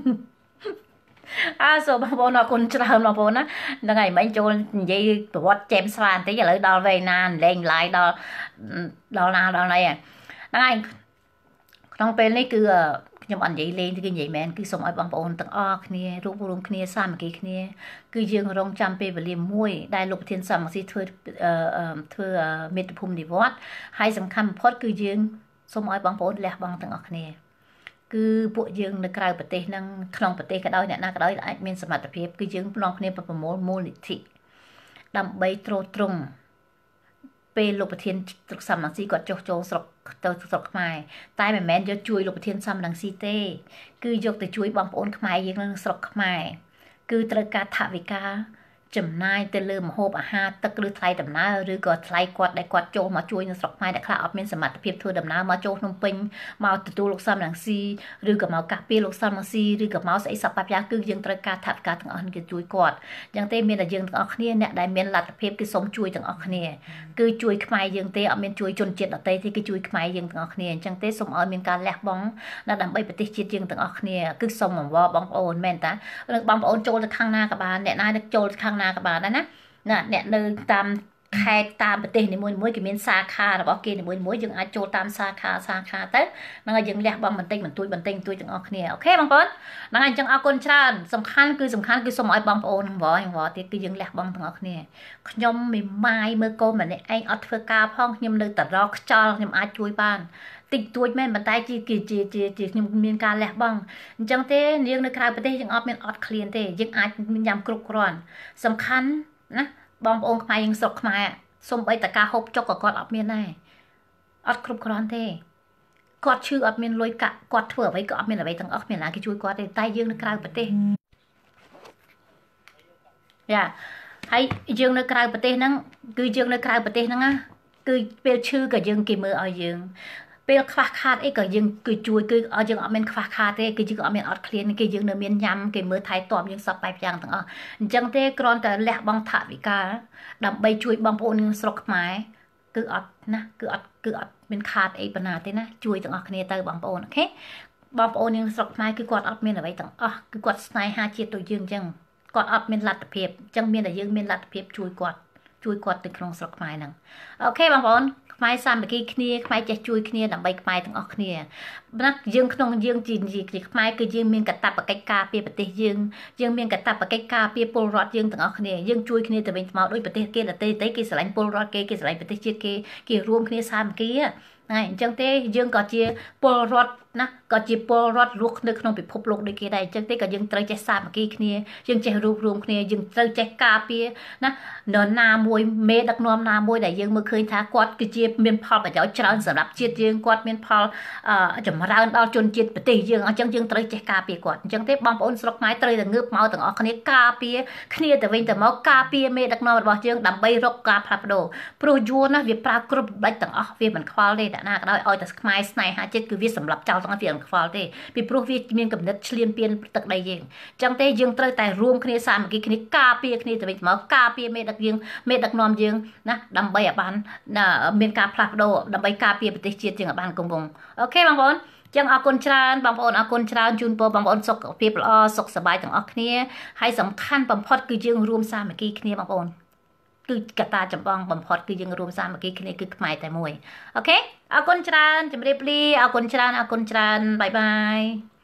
អើសូបងប្អូនអរគុណច្រើនបងប្អូនណាហ្នឹងហើយមិញចូលនិយាយប្រវត្តិចែមស្វាបន្តិចឥឡូវដល់វេណាលេងឡាយដល់ដល់ណាដល់ណីហ្នឹងហើយក្នុងពេលនេះគឺខ្ញុំអត់និយាយលេងទេគឺនិយាយមែនគឺសូមឲ្យបងប្អូនទាំងអស់គ្នារួបរวมគ្នាសាមគ្គីគ្នាគឺយើងរងចាំពេលវេលាមួយដែលលោកប្រធានសំរងស៊ីធ្វើធ្វើមេត្តាភូមិនិវត្តន៍ហើយសំខាន់បំផុតគឺយើងសូមឲ្យបងប្អូនលះបង់ទាំងអស់គ្នាគឺពួកយើងនៅក្រៅប្រទេសនឹងក្នុងប្រទេសក៏ដោយអ្នកណាក៏ដោយអាចមានសមត្ថភាពគឺយើងនាំគ្នាប្រមូលមូលនិធិដើម្បីទ្រទ្រង់ពេលលោកប្រធានលោកសំរងស៊ីគាត់ចុះចូលស្រុកទៅស្រុកខ្មែរតែមិនមែនយកជួយលោកប្រធានសំរងស៊ីទេគឺយកទៅជួយបងប្អូនខ្មែរយើងនៅស្រុកខ្មែរគឺត្រូវការថវិកាចំណាយទៅលើម្ហូបអាហារទឹកឬថ្លៃដំណើរឬក៏ថ្លៃគាត់ដែលគាត់ចូលមកជួយនៅស្រុកខ្មែរដែលខ្លះអត់មានសមត្ថភាពធ្វើដំណើរមកចូលភ្នំពេញមកទទួលលោកសំរងស៊ីឬក៏មកកាសពីលោកសំរងស៊ីឬក៏មកស្អីសពបែបយ៉ាងគឺយើងត្រូវការថវិកាទាំងអស់នេះគឺជួយគាត់អញ្ចឹងទេមានតែយើងទាំងអស់គ្នាអ្នកដែលមានលទ្ធភាពគឺសូមជួយទាំងអស់គ្នាគឺជួយខ្មែរយើងទេអត់មានជួយជនជាតិដទៃទេគឺជួយខ្មែរយើងទាំងអស់គ្នាអញ្ចឹងទេសូមឲ្យមានការលះបង់ដើម្បីប្រទេសជាតិយើងទាំងអស់គ្នាគឺសូមអង្វរបងប្អូនមែនតាបងប្អូនចូលទៅខាងណាក៏បានអ្នកណាទៅចូលខាងណាក៏បានដែរណាណាអ្នកនៅតាមខេត្តតាមប្រទេសនីមួយៗគេមានសាខារបស់គេនីមួយៗយើងអាចចូលតាមសាខាសាខាទៅហ្នឹងហើយយើងលះបង់បន្តិចបន្តួចបន្តិចបន្តួចទាំងអស់គ្នាអូខេបងប្អូនហ្នឹងហើយអញ្ចឹងអរគុណច្រើនសំខាន់គឺសំខាន់គឺសូមឲ្យបងប្អូនវល់វល់ទៀតគឺយើងលះបង់ទាំងអស់គ្នាខ្ញុំមីម៉ាយមើលកូនម្នាក់ឯងអត់ធ្វើការផងខ្ញុំនៅតែរកខ្យល់ខ្ញុំអាចជួយបានតិចតួចមែនប៉ុន្តែជាជាជាជាខ្ញុំមានការលះបង់អញ្ចឹងទេយើងនៅក្រៅប្រទេសយើងអត់មានអត់ឃ្លានទេយើងអាចញ៉ាំគ្រប់គ្រាន់សំខាន់ណាបងប្អូនខ្មែរយើងស្រុកខ្មែរសូម្បីតែការហូបចុកក៏គាត់អត់មានដែរអត់គ្រប់គ្រាន់ទេគាត់ឈឺអត់មានលុយកាក់គាត់ធ្វើអ្វីក៏អត់មានអ្វីទាំងអស់គ្មានណាគេជួយគាត់ទេតែយើងនៅក្រៅប្រទេសយ៉ាហើយយើងនៅក្រៅប្រទេសហ្នឹងគឺយើងនៅក្រៅប្រទេសហ្នឹងណាគឺពេលឈឺក៏យើងគេមើលឲ្យយើងពេលខ្វះខាតអីក៏យើងគឺជួយគឺឲ្យយើងអត់មានខ្វះខាតទេគឺយើងអត់មានអត់ឃ្លានគេយើងនៅមានញ៉ាំគេមើលថែទាំយើងសពបែបយ៉ាងទាំងអស់អញ្ចឹងទេគ្រាន់តែលះបង់ថវិកាដើម្បីជួយបងប្អូននៅស្រុកខ្មែរគឺអត់ណាគឺអត់គឺអត់មានខាតអីប៉ុណ្ណាទេណាជួយទាំងអស់គ្នាទៅបងប្អូនអូខេបងប្អូននៅស្រុកខ្មែរគឺគាត់អត់មានអ្វីទាំងអស់គឺគាត់ស្នេហាជាតិដូចយើងអញ្ចឹងគាត់អត់មានលទ្ធភាពអញ្ចឹងមានតែយើងមានលទ្ធភាពជួយគាត់ជួយគាត់ទៅក្នុងស្រុកខ្មែរហ្នឹងអូខេបងប្អូនខ្មែរសាមគ្គីគ្នាខ្មែរចេះជួយគ្នាដើម្បីខ្មែរទាំងអស់គ្នាណាយើងក្នុងយើងជាជាខ្មែរគឺយើងមានកាតព្វកិច្ចការពារប្រទេសយើងយើងមានកាតព្វកិច្ចការពារពលរដ្ឋយើងទាំងអស់គ្នាយើងជួយគ្នាទៅវិញទៅមកដោយប្រទេសគេដទៃគេស្រឡាញ់ពលរដ្ឋគេគេស្រឡាញ់ប្រទេសជាតិគេគេរួមគ្នាសាមគ្គីហ្នឹងអញ្ចឹងទេយើងក៏ជាពលរដ្ឋណាក៏ជាពលរដ្ឋរស់នៅក្នុងពិភពលោកដូចគេដែរអញ្ចឹងទេក៏យើងត្រូវចេះសាមគ្គីគ្នាយើងចេះរួបរวมគ្នាយើងត្រូវចេះការពារណានរណាមួយមេដឹកនាំណាមួយដែលយើងមើលឃើញថាគាត់គឺជាមានផលប្រយោជន៍ច្រើនសម្រាប់ជាតិយើងគាត់មានផលចម្រើនដល់ជនជាតិប្រទេសយើងអញ្ចឹងយើងត្រូវចេះការពារគាត់អញ្ចឹងទេបងប្អូនស្រុកខ្មែរត្រូវតែងើបមកទាំងអស់គ្នាការពារគ្នាទៅវិញទៅមកការពារមេដឹកនាំរបស់យើងដើម្បីរកការផ្លាស់ប្ដូរព្រោះយួនណាវាប្រើគ្រប់បែបទាំងអស់វាមិនខ្វល់ទេណាក៏ដោយឲ្យតែខ្មែរស្នេហាជាតិគឺវាសម្រាប់ចោលទាំងអស់វាមិនខ្វល់ទេពីព្រោះវាមានកំណត់ឈ្លានពានទឹកដីយើងអញ្ចឹងទេយើងត្រូវតែរួមគ្នាសាមគ្គីគ្នាការពារគ្នាទៅវិញទៅមកការពារមេដឹកយើងមេដឹកនាំយើងណាដើម្បីឲ្យបានមានការផ្លាស់ប្ដូរដើម្បីការពារប្រទេសជាតិយើងឲ្យបានគង់វង្សអូខេបងប្អូនចឹងអរគុណច្រើនបងប្អូនអរគុណច្រើនជូនពរបងប្អូនសុខភាពល្អសុខសប្បាយទាំងអស់គ្នាហើយសំខាន់បំផុតគឺយើងរួមសាមគ្គីគ្នាបងប្អូនគឺកត្តាចម្បងបំផុតគឺយើងរួមសាមគ្គីគ្នាគឺខ្មែរតែមួយអូខេអរគុណច្រើនជម្រាបលាអរគុណច្រើនអរគុណច្រើនបាយបាយ